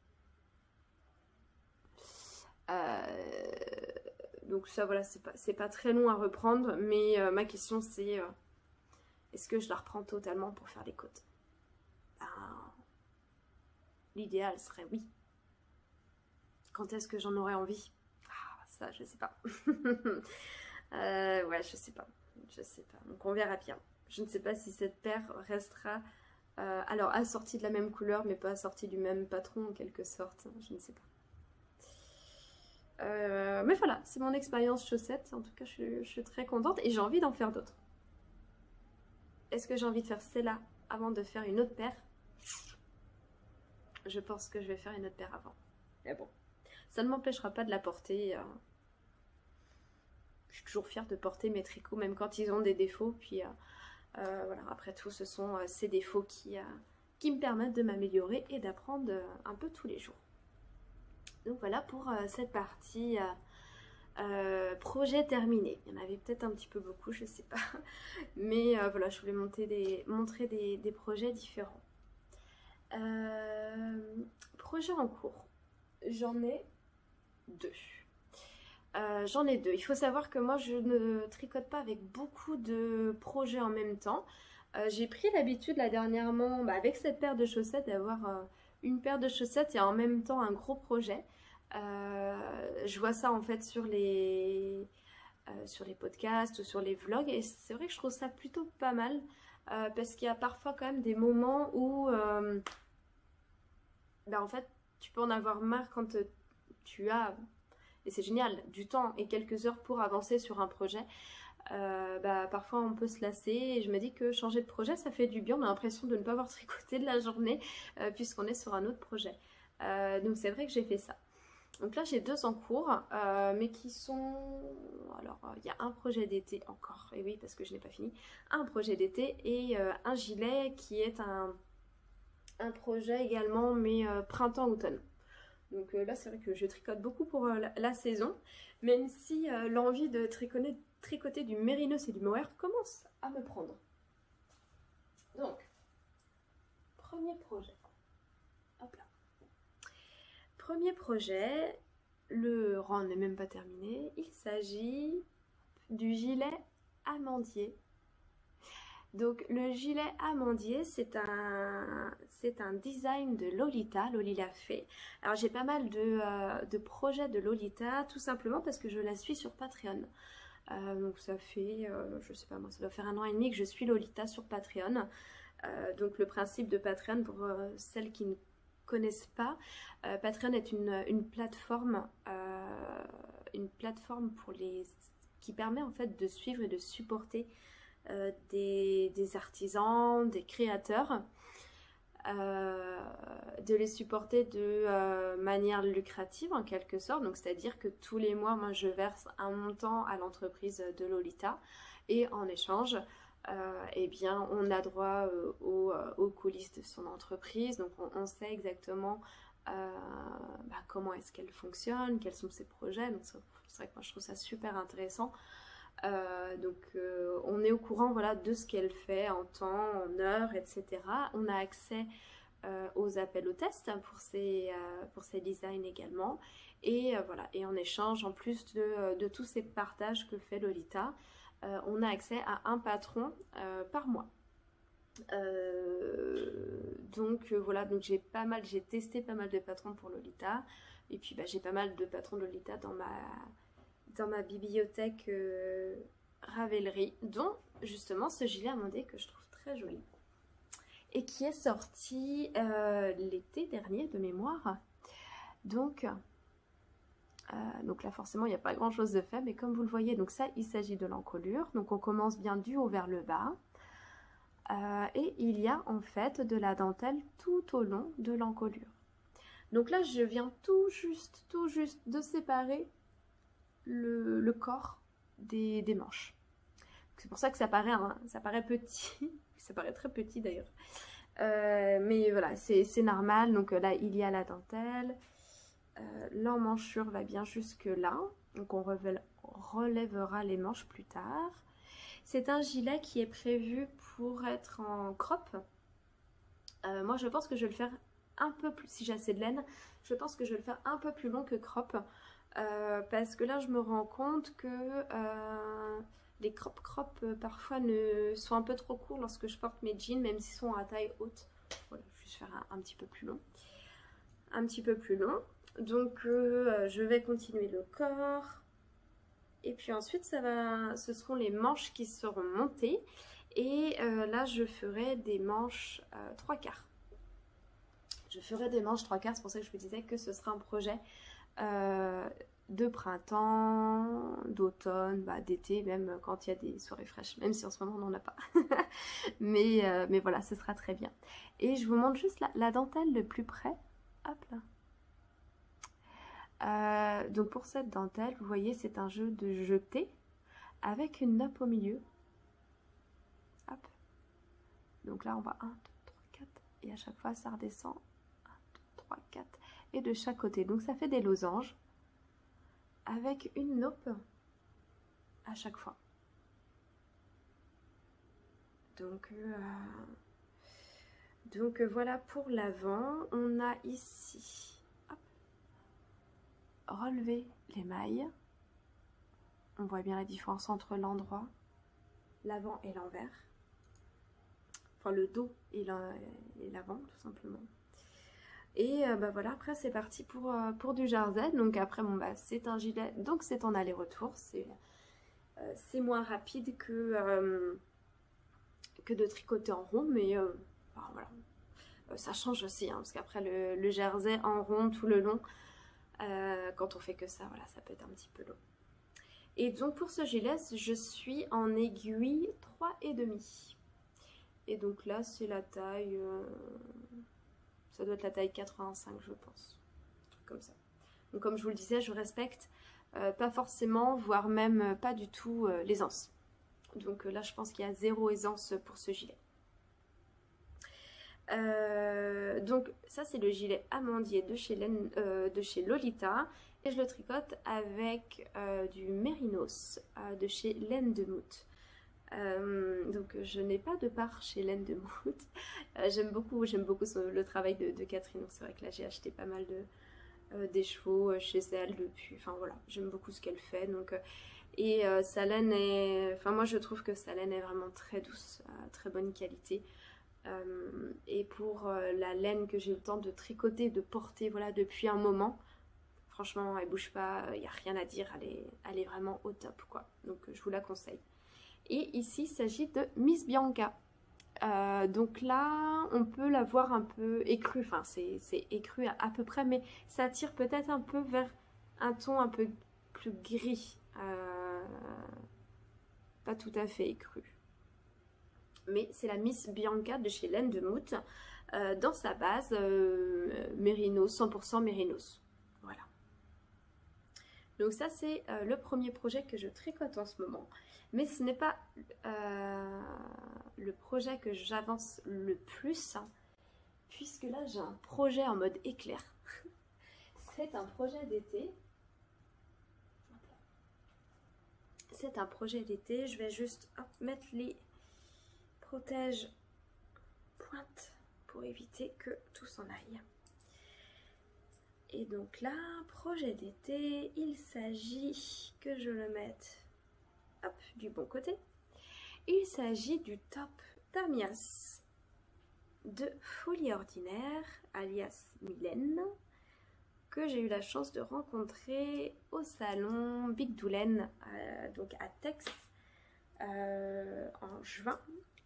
Donc ça voilà, c'est pas très long à reprendre, mais ma question c'est est-ce que je la reprends totalement pour faire les côtes? L'idéal serait oui. Quand est-ce que j'en aurais envie? Ça, je sais pas. Ouais, je sais pas. Donc on verra bien. Je ne sais pas si cette paire restera alors assortie de la même couleur, mais pas assortie du même patron en quelque sorte. Je ne sais pas. Mais voilà, c'est mon expérience chaussette. En tout cas, je suis très contente et j'ai envie d'en faire d'autres. Est-ce que j'ai envie de faire celle-là avant de faire une autre paire? Je pense que je vais faire une autre paire avant. Mais bon, ça ne m'empêchera pas de la porter. Je suis toujours fière de porter mes tricots, même quand ils ont des défauts. Puis voilà, après tout, ce sont ces défauts qui me permettent de m'améliorer et d'apprendre un peu tous les jours. Donc voilà pour cette partie projet terminé. Il y en avait peut-être un petit peu beaucoup, je sais pas. Mais voilà, je voulais montrer des projets différents. Projets en cours. J'en ai deux. Il faut savoir que moi, je ne tricote pas avec beaucoup de projets en même temps. J'ai pris l'habitude là dernièrement, avec cette paire de chaussettes, d'avoir une paire de chaussettes et en même temps un gros projet. Je vois ça en fait sur les sur les podcasts ou sur les vlogs. Et c'est vrai que je trouve ça plutôt pas mal parce qu'il y a parfois quand même des moments où en fait tu peux en avoir marre quand tu as, et c'est génial, du temps et quelques heures pour avancer sur un projet. Parfois on peut se lasser et je me dis que changer de projet ça fait du bien, on a l'impression de ne pas avoir tricoté de la journée puisqu'on est sur un autre projet. Donc c'est vrai que j'ai fait ça. Donc là j'ai 2 en cours mais qui sont... Alors il y a un projet d'été encore, et oui parce que je n'ai pas fini, un projet d'été et un gilet qui est un projet également mais printemps-automne. Donc là c'est vrai que je tricote beaucoup pour la saison, même si l'envie de tricoter du mérinos et du mohair commence à me prendre. Donc, premier projet. Hop là. Premier projet, le rang n'est même pas terminé. Il s'agit du gilet amandier. Donc le gilet amandier, c'est un design de Lolita l'a fait. Alors j'ai pas mal de projets de Lolita, tout simplement parce que je la suis sur Patreon. Donc ça fait, je sais pas moi, ça doit faire 1 an et demi que je suis Lolita sur Patreon. Donc le principe de Patreon, pour celles qui ne connaissent pas, Patreon est une plateforme pour qui permet en fait de suivre et de supporter des artisans, des créateurs, de les supporter de manière lucrative en quelque sorte. Donc c'est à dire que tous les mois moi je verse un montant à l'entreprise de Lolita et en échange eh bien on a droit aux coulisses de son entreprise. Donc on sait exactement comment est-ce qu'elle fonctionne, quels sont ses projets. Donc c'est vrai que moi je trouve ça super intéressant. On est au courant voilà, de ce qu'elle fait en temps, en heures, etc. On a accès aux appels aux tests pour ses designs également. Et voilà, et en échange, en plus de tous ces partages que fait Lolita, on a accès à un patron par mois. Voilà, donc j'ai testé pas mal de patrons pour Lolita. Et puis j'ai pas mal de patrons de Lolita dans ma bibliothèque Ravelry, dont justement ce gilet amandé que je trouve très joli et qui est sorti l'été dernier de mémoire. Donc là forcément il n'y a pas grand chose de fait, mais comme vous le voyez, donc ça il s'agit de l'encolure. Donc on commence bien du haut vers le bas et il y a en fait de la dentelle tout au long de l'encolure. Donc là je viens tout juste de séparer le corps des manches. C'est pour ça que ça paraît petit, ça paraît très petit d'ailleurs. Mais voilà, c'est normal. Donc là, il y a la dentelle. L'emmanchure va bien jusque là. Donc on relèvera les manches plus tard. C'est un gilet qui est prévu pour être en crop. Moi, je pense que je vais le faire un peu plus, si j'ai assez de laine, je pense que je vais le faire un peu plus long que crop. Parce que là je me rends compte que les crop parfois sont un peu trop courts lorsque je porte mes jeans, même s'ils sont à taille haute. Voilà, je vais juste faire un petit peu plus long. Donc je vais continuer le corps. Et puis ensuite ce seront les manches qui seront montées. Et là je ferai des manches 3/4. Je ferai des manches 3/4, c'est pour ça que je me disais que ce sera un projet de printemps, d'automne, d'été, même quand il y a des soirées fraîches, même si en ce moment on n'en a pas. mais voilà, ce sera très bien. Et je vous montre juste la dentelle de plus près. Hop là. Donc pour cette dentelle, vous voyez, c'est un jeu de jeté avec une nappe au milieu. Hop. Donc là, on va 1, 2, 3, 4. Et à chaque fois, ça redescend. 1, 2, 3, 4. Et de chaque côté. Donc ça fait des losanges avec une nappe à chaque fois. Donc voilà pour l'avant. On a ici relevé les mailles. On voit bien la différence entre l'endroit, l'avant et l'envers. Enfin le dos et l'avant tout simplement. Et voilà, après c'est parti pour du jersey. Donc après c'est un gilet, donc c'est en aller-retour. c'est moins rapide que de tricoter en rond, mais enfin, voilà. Ça change aussi, hein, parce qu'après le jersey en rond tout le long, quand on fait que ça, voilà, ça peut être un petit peu long. Et donc pour ce gilet, je suis en aiguille 3,5. Et donc là, c'est la taille, ça doit être la taille 85, je pense. Un truc comme ça. Donc comme je vous le disais, je respecte pas forcément, voire même pas du tout les anses. Donc là, je pense qu'il y a 0 aisance pour ce gilet. Donc ça, c'est le gilet amandier de chez Lolita. Et je le tricote avec du mérinos de chez Laine de Mout. Donc je n'ai pas de part chez Laine de Mout. J'aime beaucoup le travail de Catherine. C'est vrai que là, j'ai acheté pas mal des chevaux chez elle depuis. Enfin voilà, j'aime beaucoup ce qu'elle fait. Donc, et sa laine est... Enfin moi, je trouve que sa laine est vraiment très douce, très bonne qualité. Et pour la laine que j'ai eu le temps de tricoter, de porter, voilà, depuis un moment, franchement, elle bouge pas, il n'y a rien à dire, elle est vraiment au top, quoi. Donc je vous la conseille. Et ici, il s'agit de Miss Bianca. Donc là, on peut la voir un peu écrue, enfin c'est écru à peu près, mais ça tire peut-être un peu vers un ton un peu plus gris, pas tout à fait écru. Mais c'est la Miss Bianca de chez Laine de Mout, dans sa base mérinos, 100% mérinos. Voilà. Donc ça, c'est le premier projet que je tricote en ce moment. Mais ce n'est pas le projet que j'avance le plus, hein, puisque là, j'ai un projet en mode éclair. C'est un projet d'été. C'est un projet d'été. Je vais juste mettre les protège pointe pour éviter que tout s'en aille. Et donc là, projet d'été, il s'agit que je le mette du bon côté. Il s'agit du top Tamias de Folie Ordinaire, alias Mylène, que j'ai eu la chance de rencontrer au salon Big Doulen, donc à Tex, en juin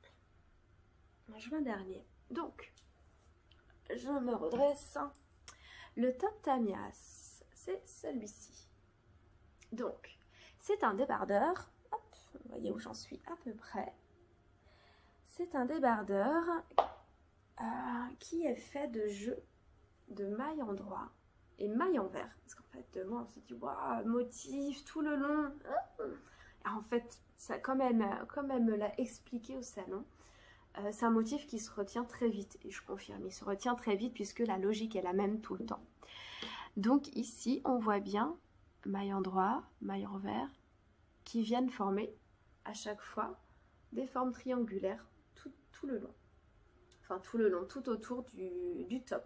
dernier. Donc, je me redresse. Le top Tamias, c'est celui-ci. Donc, c'est un débardeur. Hop, vous voyez où j'en suis à peu près. C'est un débardeur qui est fait de jeux de mailles en droit et mailles en vert. Parce qu'en fait, moi, on se dit, waouh, motif tout le long. Et en fait, ça, comme elle me l'a expliqué au salon, c'est un motif qui se retient très vite, et je confirme, il se retient très vite puisque la logique est la même tout le temps. Donc ici, on voit bien maille en droit, maille en vert, qui viennent former à chaque fois des formes triangulaires tout le long. Enfin tout le long, tout autour du top.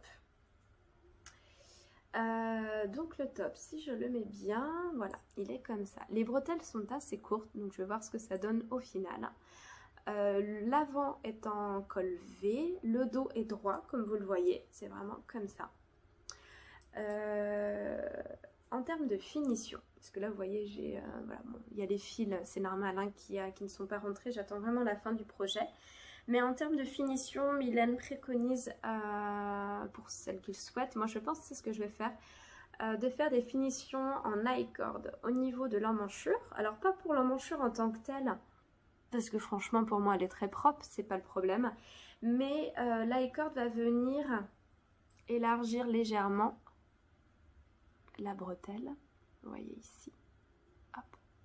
Donc le top, si je le mets bien, voilà, il est comme ça. Les bretelles sont assez courtes, donc je vais voir ce que ça donne au final. L'avant est en col V, le dos est droit comme vous le voyez, c'est vraiment comme ça. En termes de finition, parce que là vous voyez, j'ai voilà, bon, il y a les fils, c'est normal hein, qui ne sont pas rentrés, j'attends vraiment la fin du projet. Mais en termes de finition, Mylène préconise, pour celles qui le souhaitent, moi je pense que c'est ce que je vais faire, de faire des finitions en I-cord au niveau de l'emmanchure. Alors pas pour l'emmanchure en tant que telle, parce que franchement pour moi elle est très propre, c'est pas le problème. Mais l'i-cord va venir élargir légèrement la bretelle, vous voyez ici. Hop.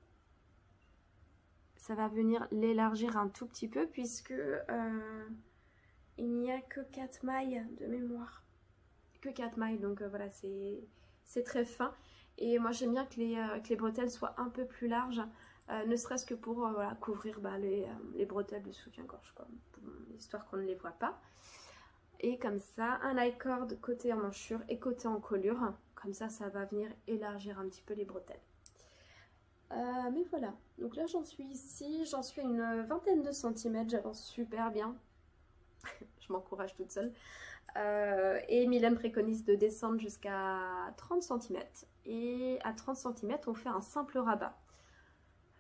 Ça va venir l'élargir un tout petit peu puisque il n'y a que 4 mailles de mémoire. Que 4 mailles, donc voilà, c'est très fin. Et moi j'aime bien que les bretelles soient un peu plus larges. Ne serait-ce que pour voilà, couvrir les bretelles de soutien-gorge, histoire qu'on ne les voit pas. Et comme ça, un I-cord côté emmanchure et côté encolure. Comme ça, ça va venir élargir un petit peu les bretelles. Mais voilà, donc là j'en suis ici, j'en suis à une vingtaine de centimètres, j'avance super bien. Je m'encourage toute seule. Et Mylène préconise de descendre jusqu'à 30 cm. Et à 30 cm, on fait un simple rabat.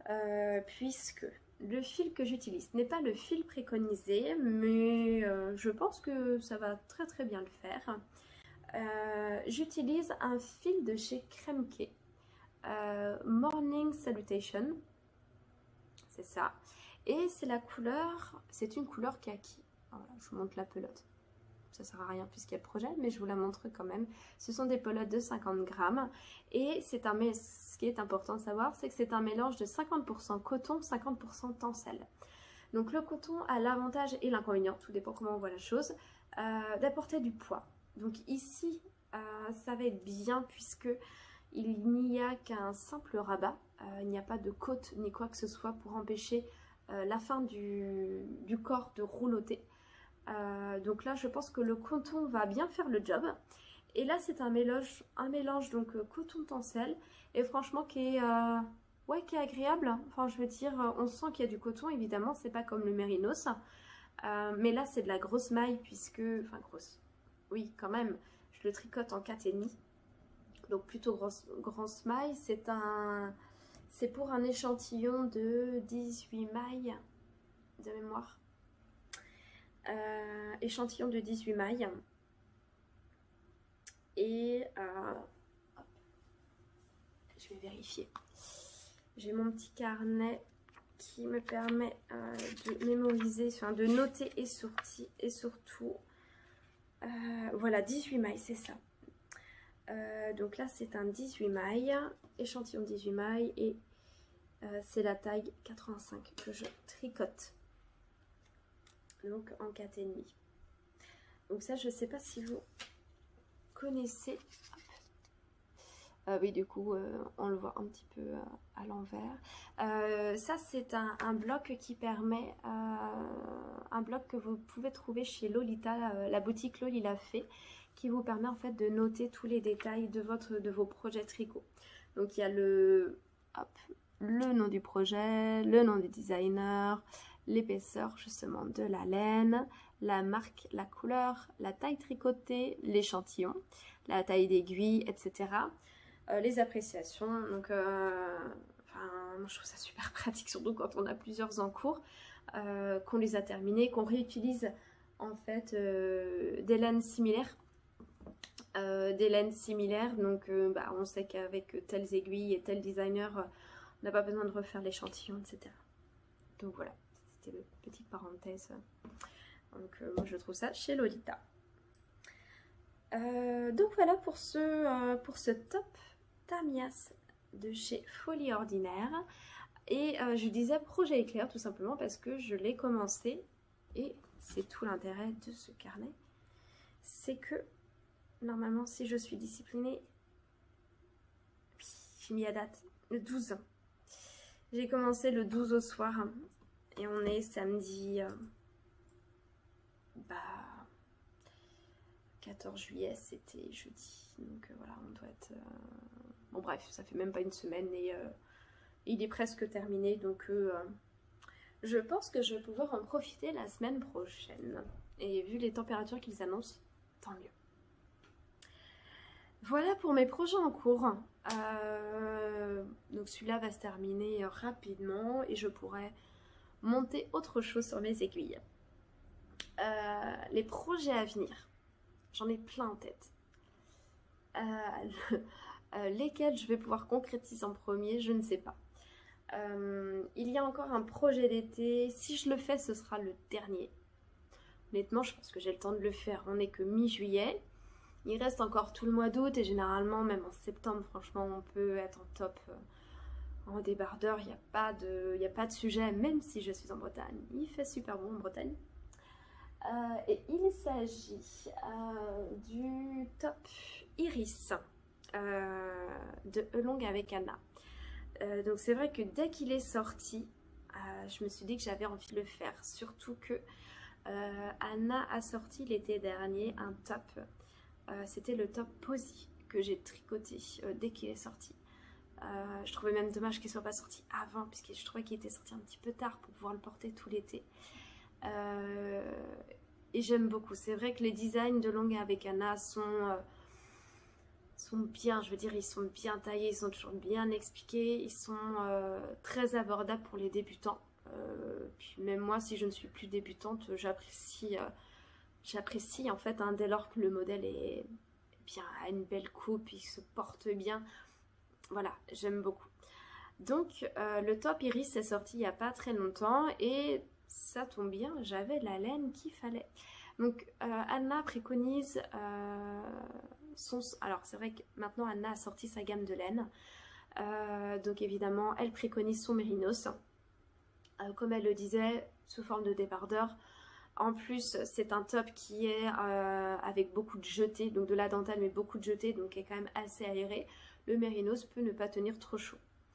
puisque le fil que j'utilise n'est pas le fil préconisé, mais je pense que ça va très très bien le faire. J'utilise un fil de chez Kremke, Morning Salutation, c'est ça, et c'est la couleur, c'est une couleur kaki. Voilà, je vous montre la pelote, ça sert à rien puisqu'il y a le projet, mais je vous la montre quand même. Ce sont des pelotes de 50 grammes, et ce qui est important de savoir, c'est que c'est un mélange de 50% coton, 50% tencel. Donc le coton a l'avantage et l'inconvénient, tout dépend comment on voit la chose, d'apporter du poids. Donc ici, ça va être bien puisque il n'y a qu'un simple rabat, il n'y a pas de côte ni quoi que ce soit pour empêcher la fin du corps de rouloter. Donc là, je pense que le coton va bien faire le job. Et là, c'est un mélange donc coton-tencel, et franchement qui est, ouais, qui est agréable. Enfin, je veux dire, on sent qu'il y a du coton, évidemment, c'est pas comme le mérinos. Mais là, c'est de la grosse maille, puisque, enfin grosse, oui, quand même, je le tricote en 4,5. Donc plutôt grosse maille. C'est pour un échantillon de 18 mailles de mémoire. Échantillon de 18 mailles. Et je vais vérifier. J'ai mon petit carnet qui me permet de mémoriser, enfin de noter et surtout voilà, 18 mailles, c'est ça. Donc là c'est un 18 mailles, échantillon 18 mailles, et c'est la taille 85 que je tricote, donc en 4,5. Donc ça, je sais pas si vous connaissez. Oui, du coup on le voit un petit peu à l'envers. Ça c'est un bloc qui permet, un bloc que vous pouvez trouver chez Lolita, la boutique Loli l'a fait, qui vous permet en fait de noter tous les détails de vos projets tricot. Donc il y a le nom du projet, le nom du designer, l'épaisseur justement de la laine, la marque, la couleur, la taille tricotée, l'échantillon, la taille d'aiguille, etc. Les appréciations. Donc moi, je trouve ça super pratique, surtout quand on a plusieurs en cours, qu'on les a terminés, qu'on réutilise en fait des laines similaires. Donc on sait qu'avec telles aiguilles et tel designer, on n'a pas besoin de refaire l'échantillon, etc. Donc voilà, c'était une petite parenthèse. Donc moi je trouve ça chez Lolita. Donc voilà pour ce top Tamias de chez Folie Ordinaire. Et je disais projet éclair tout simplement parce que je l'ai commencé, et c'est tout l'intérêt de ce carnet, c'est que normalement, si je suis disciplinée, j'ai mis à date le 12. J'ai commencé le 12 au soir et on est samedi 14 juillet, c'était jeudi. Donc voilà, on doit être... Bon bref, ça fait même pas une semaine et il est presque terminé. Donc je pense que je vais pouvoir en profiter la semaine prochaine. Et vu les températures qu'ils annoncent, tant mieux. Voilà pour mes projets en cours. Donc celui-là va se terminer rapidement et je pourrai monter autre chose sur mes aiguilles. Les projets à venir, j'en ai plein en tête. Lesquels je vais pouvoir concrétiser en premier, je ne sais pas. Il y a encore un projet d'été. Si je le fais, ce sera le dernier. Honnêtement, je pense que j'ai le temps de le faire. On n'est que mi-juillet. Il reste encore tout le mois d'août et généralement, même en septembre, franchement, on peut être en top, en débardeur. Il n'y a pas de sujet, même si je suis en Bretagne. Il fait super bon en Bretagne. Et il s'agit du top Iris de Elong avec Anna. Donc c'est vrai que dès qu'il est sorti, je me suis dit que j'avais envie de le faire. Surtout que Anna a sorti l'été dernier un top. C'était le top Posy que j'ai tricoté dès qu'il est sorti. Je trouvais même dommage qu'il ne soit pas sorti avant, puisque je trouvais qu'il était sorti un petit peu tard pour pouvoir le porter tout l'été. Et j'aime beaucoup. C'est vrai que les designs de Elong avec Anna sont sont bien, je veux dire, ils sont bien taillés, ils sont toujours bien expliqués, ils sont très abordables pour les débutants. Puis même moi, si je ne suis plus débutante, j'apprécie en fait, hein, dès lors que le modèle est bien, a une belle coupe, il se porte bien. Voilà, j'aime beaucoup. Donc le top Iris est sorti il n'y a pas très longtemps et ça tombe bien, j'avais la laine qu'il fallait. Donc Anna préconise alors c'est vrai que maintenant Anna a sorti sa gamme de laine. Donc évidemment elle préconise son mérinos. Comme elle le disait, sous forme de débardeur. En plus c'est un top qui est avec beaucoup de jetés, donc de la dentelle mais beaucoup de jetés, donc qui est quand même assez aéré. Le mérinos peut ne pas tenir trop chaud.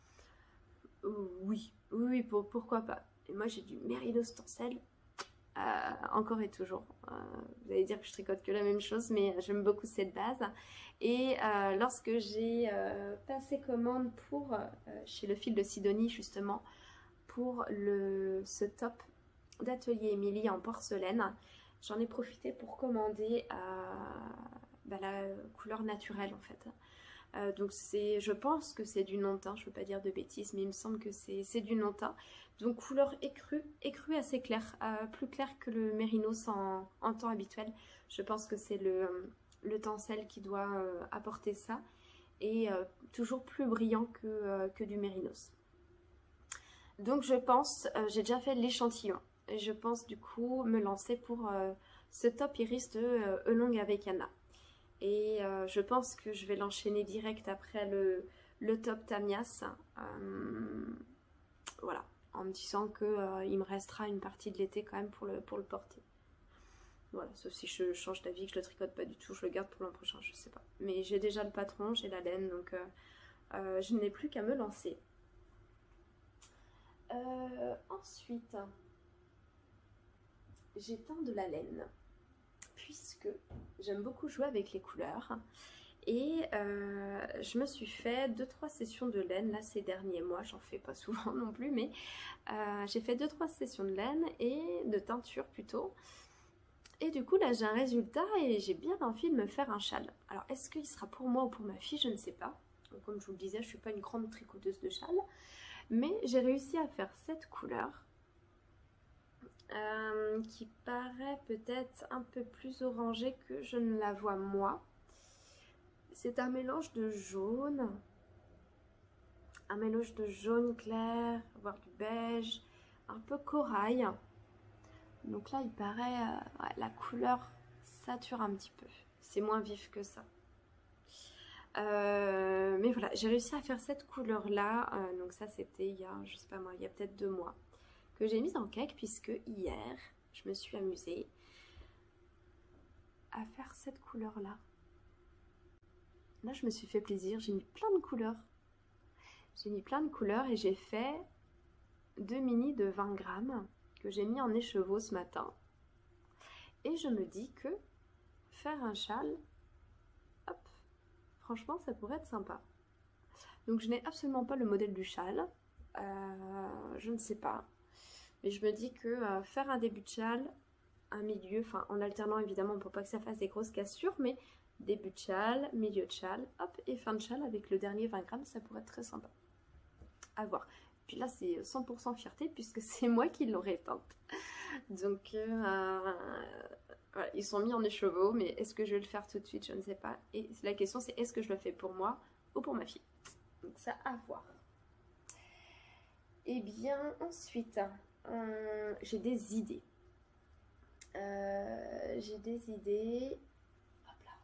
Oui, pourquoi pas. Et moi j'ai du mérinos tencel, encore et toujours. Vous allez dire que je tricote que la même chose, mais j'aime beaucoup cette base. Et lorsque j'ai passé commande pour chez le fil de Sidonie justement, pour ce top d'atelier Émilie en porcelaine, j'en ai profité pour commander la couleur naturelle en fait. Donc je pense que c'est du non-teint, je ne veux pas dire de bêtises, mais il me semble que c'est du non-teint. Donc couleur écrue assez claire, plus claire que le mérinos en temps habituel. Je pense que c'est le tencel qui doit apporter ça, et toujours plus brillant que du mérinos. Donc je pense, j'ai déjà fait l'échantillon, et je pense du coup me lancer pour ce top Iris de Elong avec Anna. Et je pense que je vais l'enchaîner direct après le top Tamias. Voilà, en me disant qu'il me restera une partie de l'été quand même pour le porter. Voilà, sauf si je change d'avis, que je le tricote pas du tout, je le garde pour l'an prochain, je sais pas. Mais j'ai déjà le patron, j'ai la laine, donc je n'ai plus qu'à me lancer. Ensuite, j'ai teint de la laine, puisque j'aime beaucoup jouer avec les couleurs. Et je me suis fait 2-3 sessions de laine là ces derniers mois, j'en fais pas souvent non plus, mais j'ai fait 2-3 sessions de laine et de teinture plutôt. Et du coup là j'ai un résultat et j'ai bien envie de me faire un châle. Alors est-ce qu'il sera pour moi ou pour ma fille, je ne sais pas. Donc, comme je vous le disais, je suis pas une grande tricoteuse de châle, mais j'ai réussi à faire cette couleur qui paraît peut-être un peu plus orangée que je ne la vois moi. C'est un mélange de jaune, clair, voire du beige, un peu corail. Donc là il paraît, ouais, la couleur sature un petit peu, c'est moins vif que ça. Mais voilà, j'ai réussi à faire cette couleur là, donc ça c'était il y a, je sais pas moi, il y a peut-être 2 mois, que j'ai mise en cake, puisque hier je me suis amusée à faire cette couleur là. Là je me suis fait plaisir, j'ai mis plein de couleurs. Et j'ai fait 2 mini de 20 grammes que j'ai mis en écheveau ce matin. Et je me dis que faire un châle, hop, franchement ça pourrait être sympa. Donc je n'ai absolument pas le modèle du châle, je ne sais pas. Mais je me dis que faire un début de châle, un milieu, enfin en alternant évidemment pour pas que ça fasse des grosses cassures, mais début de châle, milieu de châle, hop, et fin de châle avec le dernier 20 grammes, ça pourrait être très sympa. À voir. Puis là c'est 100% fierté puisque c'est moi qui l'aurais teinte. Donc voilà, ils sont mis en écheveau, mais est-ce que je vais le faire tout de suite, je ne sais pas. Et la question c'est, est-ce que je le fais pour moi ou pour ma fille? Donc ça à voir. Et bien ensuite, j'ai des idées. Hop là.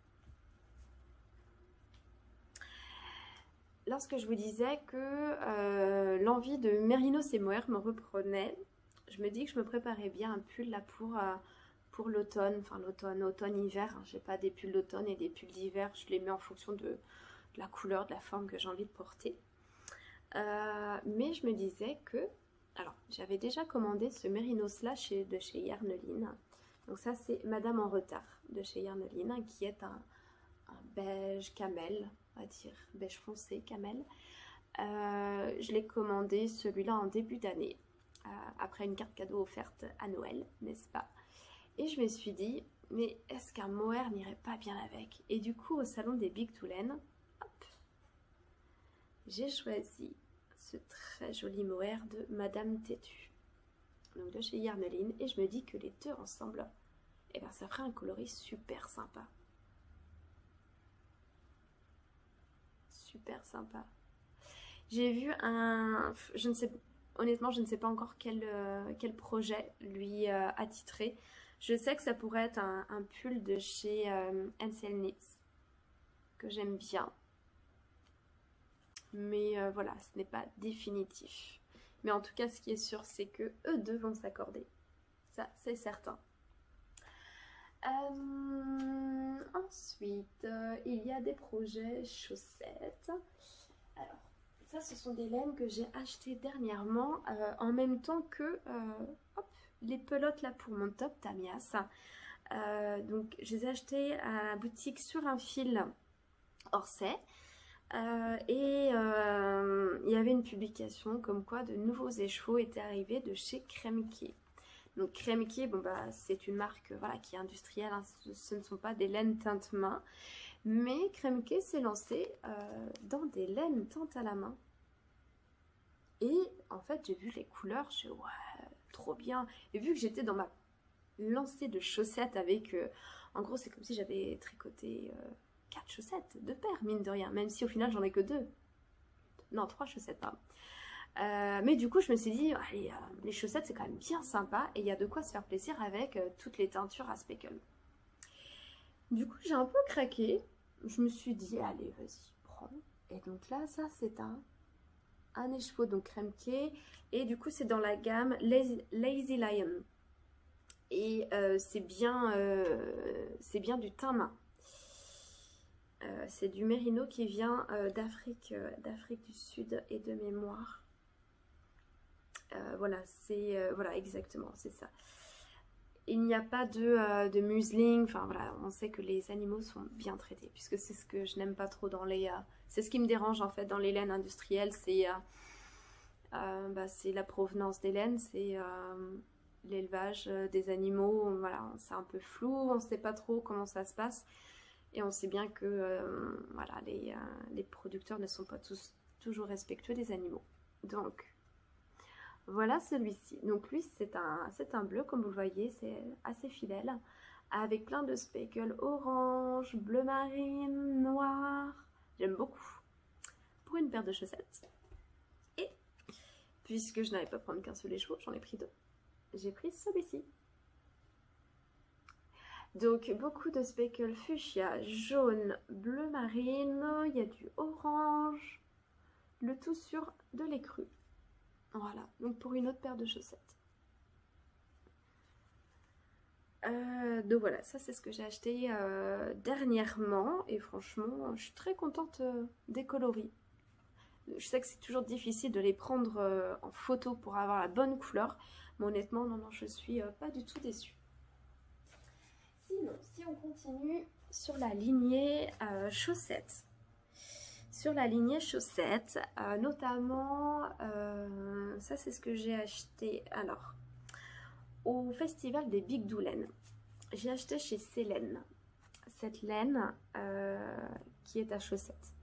Lorsque je vous disais que l'envie de mérinos et mohair me reprenait, je me dis que je me préparais bien un pull là pour l'automne, enfin automne-hiver. J'ai pas des pulls d'automne et des pulls d'hiver, je les mets en fonction de la couleur, de la forme que j'ai envie de porter. Mais je me disais que, alors j'avais déjà commandé ce mérinos là de chez Yarneline. Donc ça c'est Madame en retard de chez Yarneline, qui est un beige camel, on va dire beige foncé camel. Je l'ai commandé celui-là en début d'année, après une carte cadeau offerte à Noël, n'est-ce pas? Et je me suis dit, mais est-ce qu'un mohair n'irait pas bien avec? Et du coup, au salon des Big to Laine, hop, j'ai choisi ce très joli mohair de Madame Têtue, donc de chez Yarneline, et je me dis que les deux ensemble, eh ben, ça ferait un coloris super sympa. Super sympa. J'ai vu je ne sais, honnêtement, je ne sais pas encore quel projet lui attitré. Je sais que ça pourrait être un pull de chez Ansel Knits, que j'aime bien. Mais voilà, ce n'est pas définitif. Mais en tout cas, ce qui est sûr, c'est que eux deux vont s'accorder. Ça, c'est certain. Ensuite, il y a des projets chaussettes. Alors, ça, ce sont des laines que j'ai achetées dernièrement en même temps que hop, les pelotes là pour mon top Tamias. Donc, je les ai achetées à la boutique Sur un fil Orsay. Il y avait une publication comme quoi de nouveaux écheveaux étaient arrivés de chez Kremke. Donc Kremke, bon bah c'est une marque voilà, qui est industrielle, hein, ce ne sont pas des laines teinte main, mais Kremke s'est lancé dans des laines teinte à la main. Et en fait j'ai vu les couleurs, je me suis dit ouais, trop bien. Et vu que j'étais dans ma lancée de chaussettes avec, en gros c'est comme si j'avais tricoté 4 chaussettes, 2 paires mine de rien, même si au final j'en ai que 2. Non, 3 chaussettes, pardon. Mais du coup je me suis dit, allez, les chaussettes c'est quand même bien sympa et il y a de quoi se faire plaisir avec toutes les teintures à speckle. Du coup j'ai un peu craqué, je me suis dit allez vas-y prends. Et donc là ça c'est un écheveau donc Kremke et du coup c'est dans la gamme Lazy Lion. Et c'est bien du teint main. C'est du mérino qui vient d'Afrique du Sud et de mémoire. Voilà, voilà exactement, c'est ça. Il n'y a pas de museling, enfin voilà, on sait que les animaux sont bien traités, puisque c'est ce que je n'aime pas trop dans les... c'est ce qui me dérange en fait dans les laines industrielles, c'est la provenance des laines, c'est l'élevage des animaux, voilà, c'est un peu flou, on ne sait pas trop comment ça se passe. Et on sait bien que voilà, les producteurs ne sont pas toujours respectueux des animaux. Donc, voilà celui-ci. Donc lui, c'est un bleu, comme vous le voyez, c'est assez fidèle. Avec plein de speckles orange, bleu marine, noir. J'aime beaucoup. Pour une paire de chaussettes. Et, puisque je n'avais pas prendre qu'un seul écheveau, j'en ai pris 2. J'ai pris celui-ci. Donc beaucoup de speckles fuchsia, jaune, bleu marine, il y a du orange, le tout sur de l'écru. Voilà, donc pour une autre paire de chaussettes. Donc voilà, ça c'est ce que j'ai acheté dernièrement et franchement je suis très contente des coloris. Je sais que c'est toujours difficile de les prendre en photo pour avoir la bonne couleur, mais honnêtement non, je suis pas du tout déçue. Sinon, si on continue sur la lignée chaussettes, notamment, ça c'est ce que j'ai acheté alors au festival des Big to Laine. J'ai acheté chez Célène cette laine qui est à chaussettes,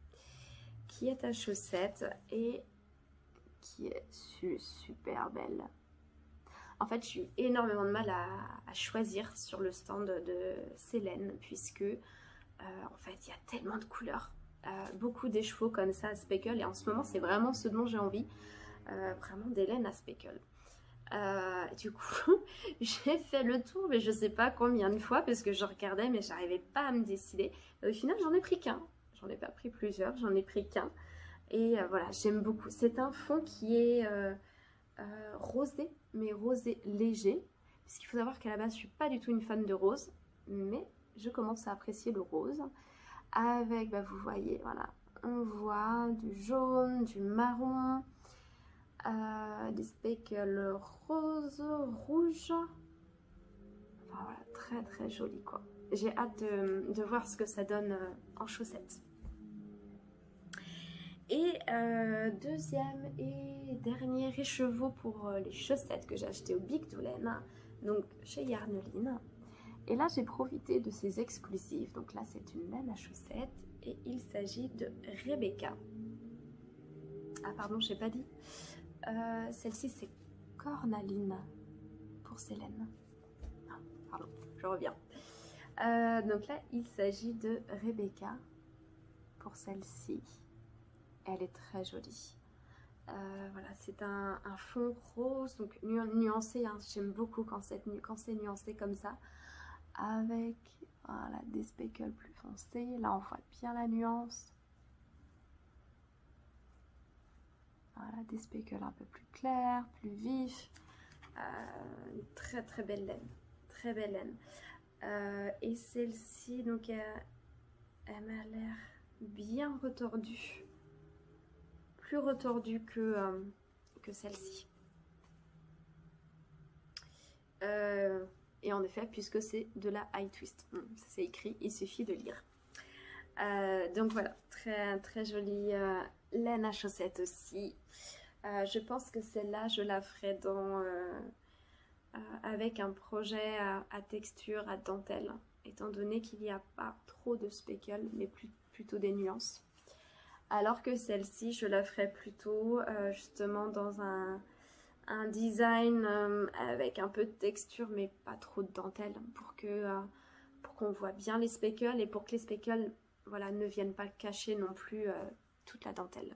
et qui est super belle. En fait, j'ai eu énormément de mal à choisir sur le stand de Célène, puisque en fait, il y a tellement de couleurs, beaucoup d'écheveaux comme ça à speckle, et en ce moment, c'est vraiment ce dont j'ai envie, vraiment des laines à speckle. Du coup, j'ai fait le tour, mais je sais pas combien de fois, parce que je regardais, mais j'arrivais pas à me décider. Et au final, j'en ai pris qu'un. J'en ai pas pris plusieurs, j'en ai pris qu'un. Et voilà, j'aime beaucoup. C'est un fond qui est rosé, mais rosé léger, puisqu'il faut savoir qu'à la base je suis pas du tout une fan de rose, mais je commence à apprécier le rose avec, vous voyez, voilà, on voit du jaune, du marron, des speckles rose, rouge, enfin voilà, très très joli quoi. J'ai hâte de voir ce que ça donne en chaussettes. Et deuxième et dernier écheveau pour les chaussettes que j'ai acheté au Big to Laine, donc chez Yarneline. Et là, j'ai profité de ces exclusives. Donc là, c'est une laine à chaussettes et il s'agit de Rebecca. Ah pardon, je n'ai pas dit. Celle-ci, c'est cornaline pour ces laines. Ah, pardon, je reviens. Donc là, il s'agit de Rebecca pour celle-ci. Elle est très jolie. Voilà, c'est un fond rose, donc nuancé. Hein. J'aime beaucoup quand c'est nuancé comme ça. Avec voilà, des speckles plus foncés. Là, on voit bien la nuance. Voilà, des speckles un peu plus clairs, plus vifs. Une très très belle laine. Très belle laine. Et celle-ci, donc, elle m'a l'air bien retordue. Plus retordue que celle-ci. Et en effet, puisque c'est de la high twist. C'est écrit, il suffit de lire. Donc voilà, très très jolie laine à chaussettes aussi. Je pense que celle-là, je la ferai avec un projet à texture, à dentelle, étant donné qu'il n'y a pas trop de speckles, mais plutôt des nuances. Alors que celle-ci, je la ferai plutôt justement dans un design avec un peu de texture, mais pas trop de dentelle, pour qu'on voit bien les speckles et pour que les speckles voilà, ne viennent pas cacher non plus toute la dentelle.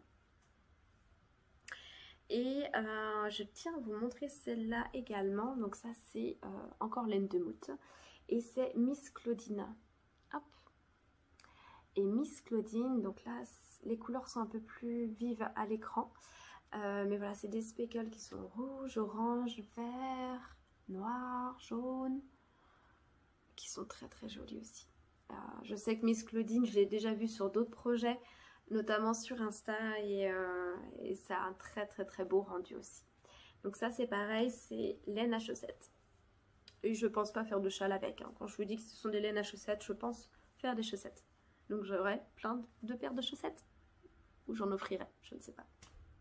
Et je tiens à vous montrer celle-là également. Donc ça, c'est encore laine de moute. Et c'est Miss Claudine. Hop. Et Miss Claudine, donc là, les couleurs sont un peu plus vives à l'écran. Mais voilà, c'est des speckles qui sont rouges, orange, vert, noir, jaune. Qui sont très très jolis aussi. Je sais que Miss Claudine, je l'ai déjà vue sur d'autres projets, notamment sur Insta, et ça a un très très très beau rendu aussi. Donc ça c'est pareil, c'est laine à chaussettes. Et je pense pas faire de châle avec. Hein. Quand je vous dis que ce sont des laines à chaussettes, je pense faire des chaussettes. Donc j'aurai plein de paires de chaussettes. Ou j'en offrirai, je ne sais pas.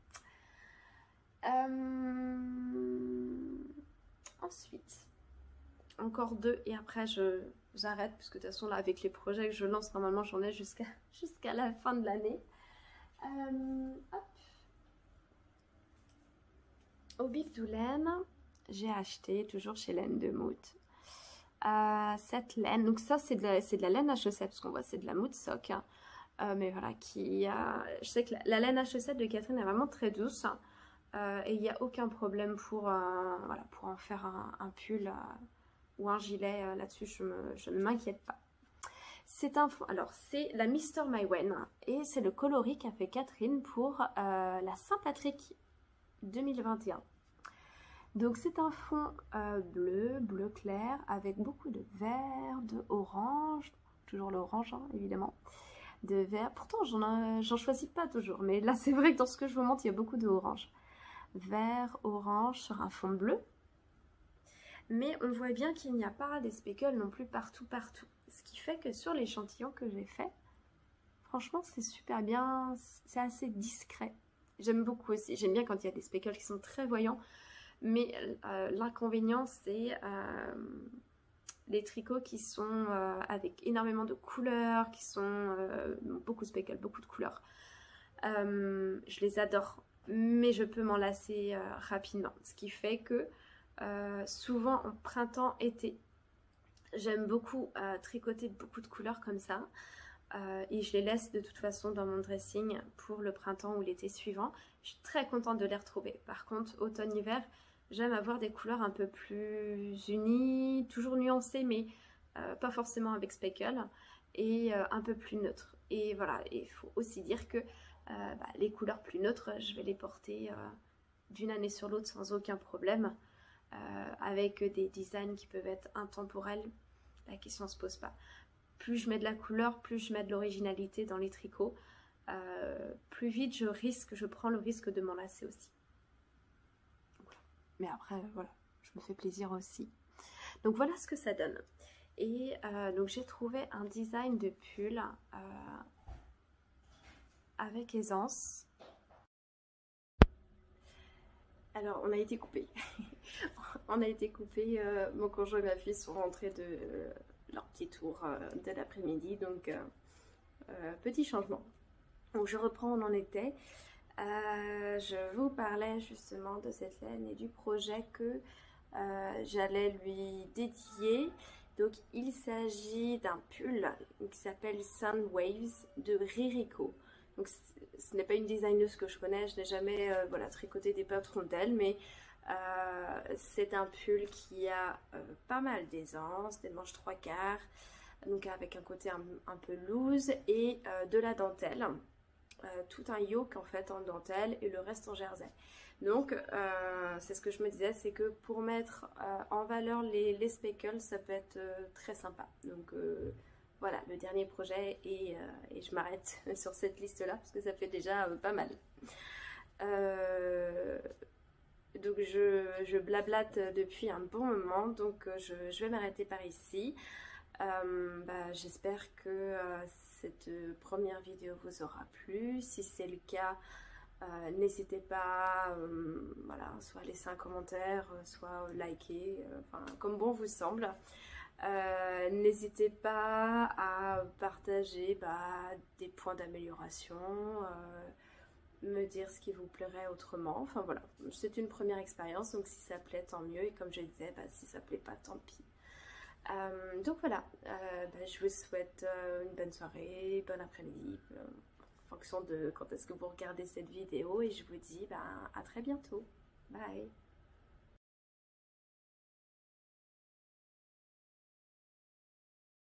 Ensuite, encore deux et après j'arrête, puisque de toute façon là avec les projets que je lance, normalement j'en ai jusqu'à la fin de l'année. Hop. Au Big Do Laine, j'ai acheté, toujours chez Laine de Moute, cette laine. Donc ça c'est de la laine à chaussettes, parce qu'on voit c'est de la moute sock. Hein. Mais voilà, je sais que la laine à chaussettes de Catherine est vraiment très douce. Et il n'y a aucun problème pour en faire un pull ou un gilet. Là-dessus, je ne m'inquiète pas. C'est la Mr. Mywen et c'est le coloris qu'a fait Catherine pour la Saint-Patrick 2021. Donc c'est un fond bleu clair avec beaucoup de vert, de orange, toujours l'orange hein, évidemment, de vert. Pourtant j'en choisis pas toujours, mais là c'est vrai que dans ce que je vous montre il y a beaucoup de orange. Vert, orange sur un fond bleu. Mais on voit bien qu'il n'y a pas des speckles non plus partout. Ce qui fait que sur l'échantillon que j'ai fait, franchement c'est super bien, c'est assez discret. J'aime beaucoup aussi, j'aime bien quand il y a des speckles qui sont très voyants. Mais l'inconvénient c'est les tricots qui sont avec énormément de couleurs, qui sont beaucoup de speckles, beaucoup de couleurs. Je les adore. Mais je peux m'en lasser rapidement. Ce qui fait que souvent en printemps-été, j'aime beaucoup tricoter beaucoup de couleurs comme ça. Et je les laisse de toute façon dans mon dressing pour le printemps ou l'été suivant. Je suis très contente de les retrouver. Par contre, automne-hiver, j'aime avoir des couleurs un peu plus unies, toujours nuancées, mais pas forcément avec speckle, et un peu plus neutres. Et voilà, il faut aussi dire que les couleurs plus neutres, je vais les porter d'une année sur l'autre sans aucun problème, avec des designs qui peuvent être intemporels. La question ne se pose pas. Plus je mets de la couleur, plus je mets de l'originalité dans les tricots, plus vite je prends le risque de m'en lasser aussi. Voilà. Mais après, voilà, je me fais plaisir aussi. Donc voilà ce que ça donne. Et donc j'ai trouvé un design de pull avec aisance. Alors, on a été coupés. On a été coupés. Mon conjoint et ma fille sont rentrés de leur petit tour de l'après-midi. Donc, petit changement. Donc, je reprends où on en était. Je vous parlais justement de cette laine et du projet que j'allais lui dédier. Donc, il s'agit d'un pull qui s'appelle Sun Waves de Ririko. Donc, ce n'est pas une designeuse que je connais, je n'ai jamais voilà, tricoté des patrons d'elle, mais c'est un pull qui a pas mal d'aisance, des manches 3/4, donc avec un côté un peu loose et de la dentelle. Tout un yoke en fait en dentelle et le reste en jersey. Donc c'est ce que je me disais, c'est que pour mettre en valeur les speckles, ça peut être très sympa. Donc voilà, le dernier projet et je m'arrête sur cette liste là parce que ça fait déjà pas mal. Donc je blablate depuis un bon moment, donc je vais m'arrêter par ici. J'espère que cette première vidéo vous aura plu. Si c'est le cas, n'hésitez pas voilà, soit à laisser un commentaire, soit liker, enfin, comme bon vous semble. N'hésitez pas à partager des points d'amélioration, me dire ce qui vous plairait autrement. Enfin voilà, c'est une première expérience, donc si ça plaît, tant mieux. Et comme je disais, si ça plaît pas, tant pis. Donc voilà, je vous souhaite une bonne soirée, bon après-midi, en fonction de quand est-ce que vous regardez cette vidéo. Et je vous dis à très bientôt. Bye!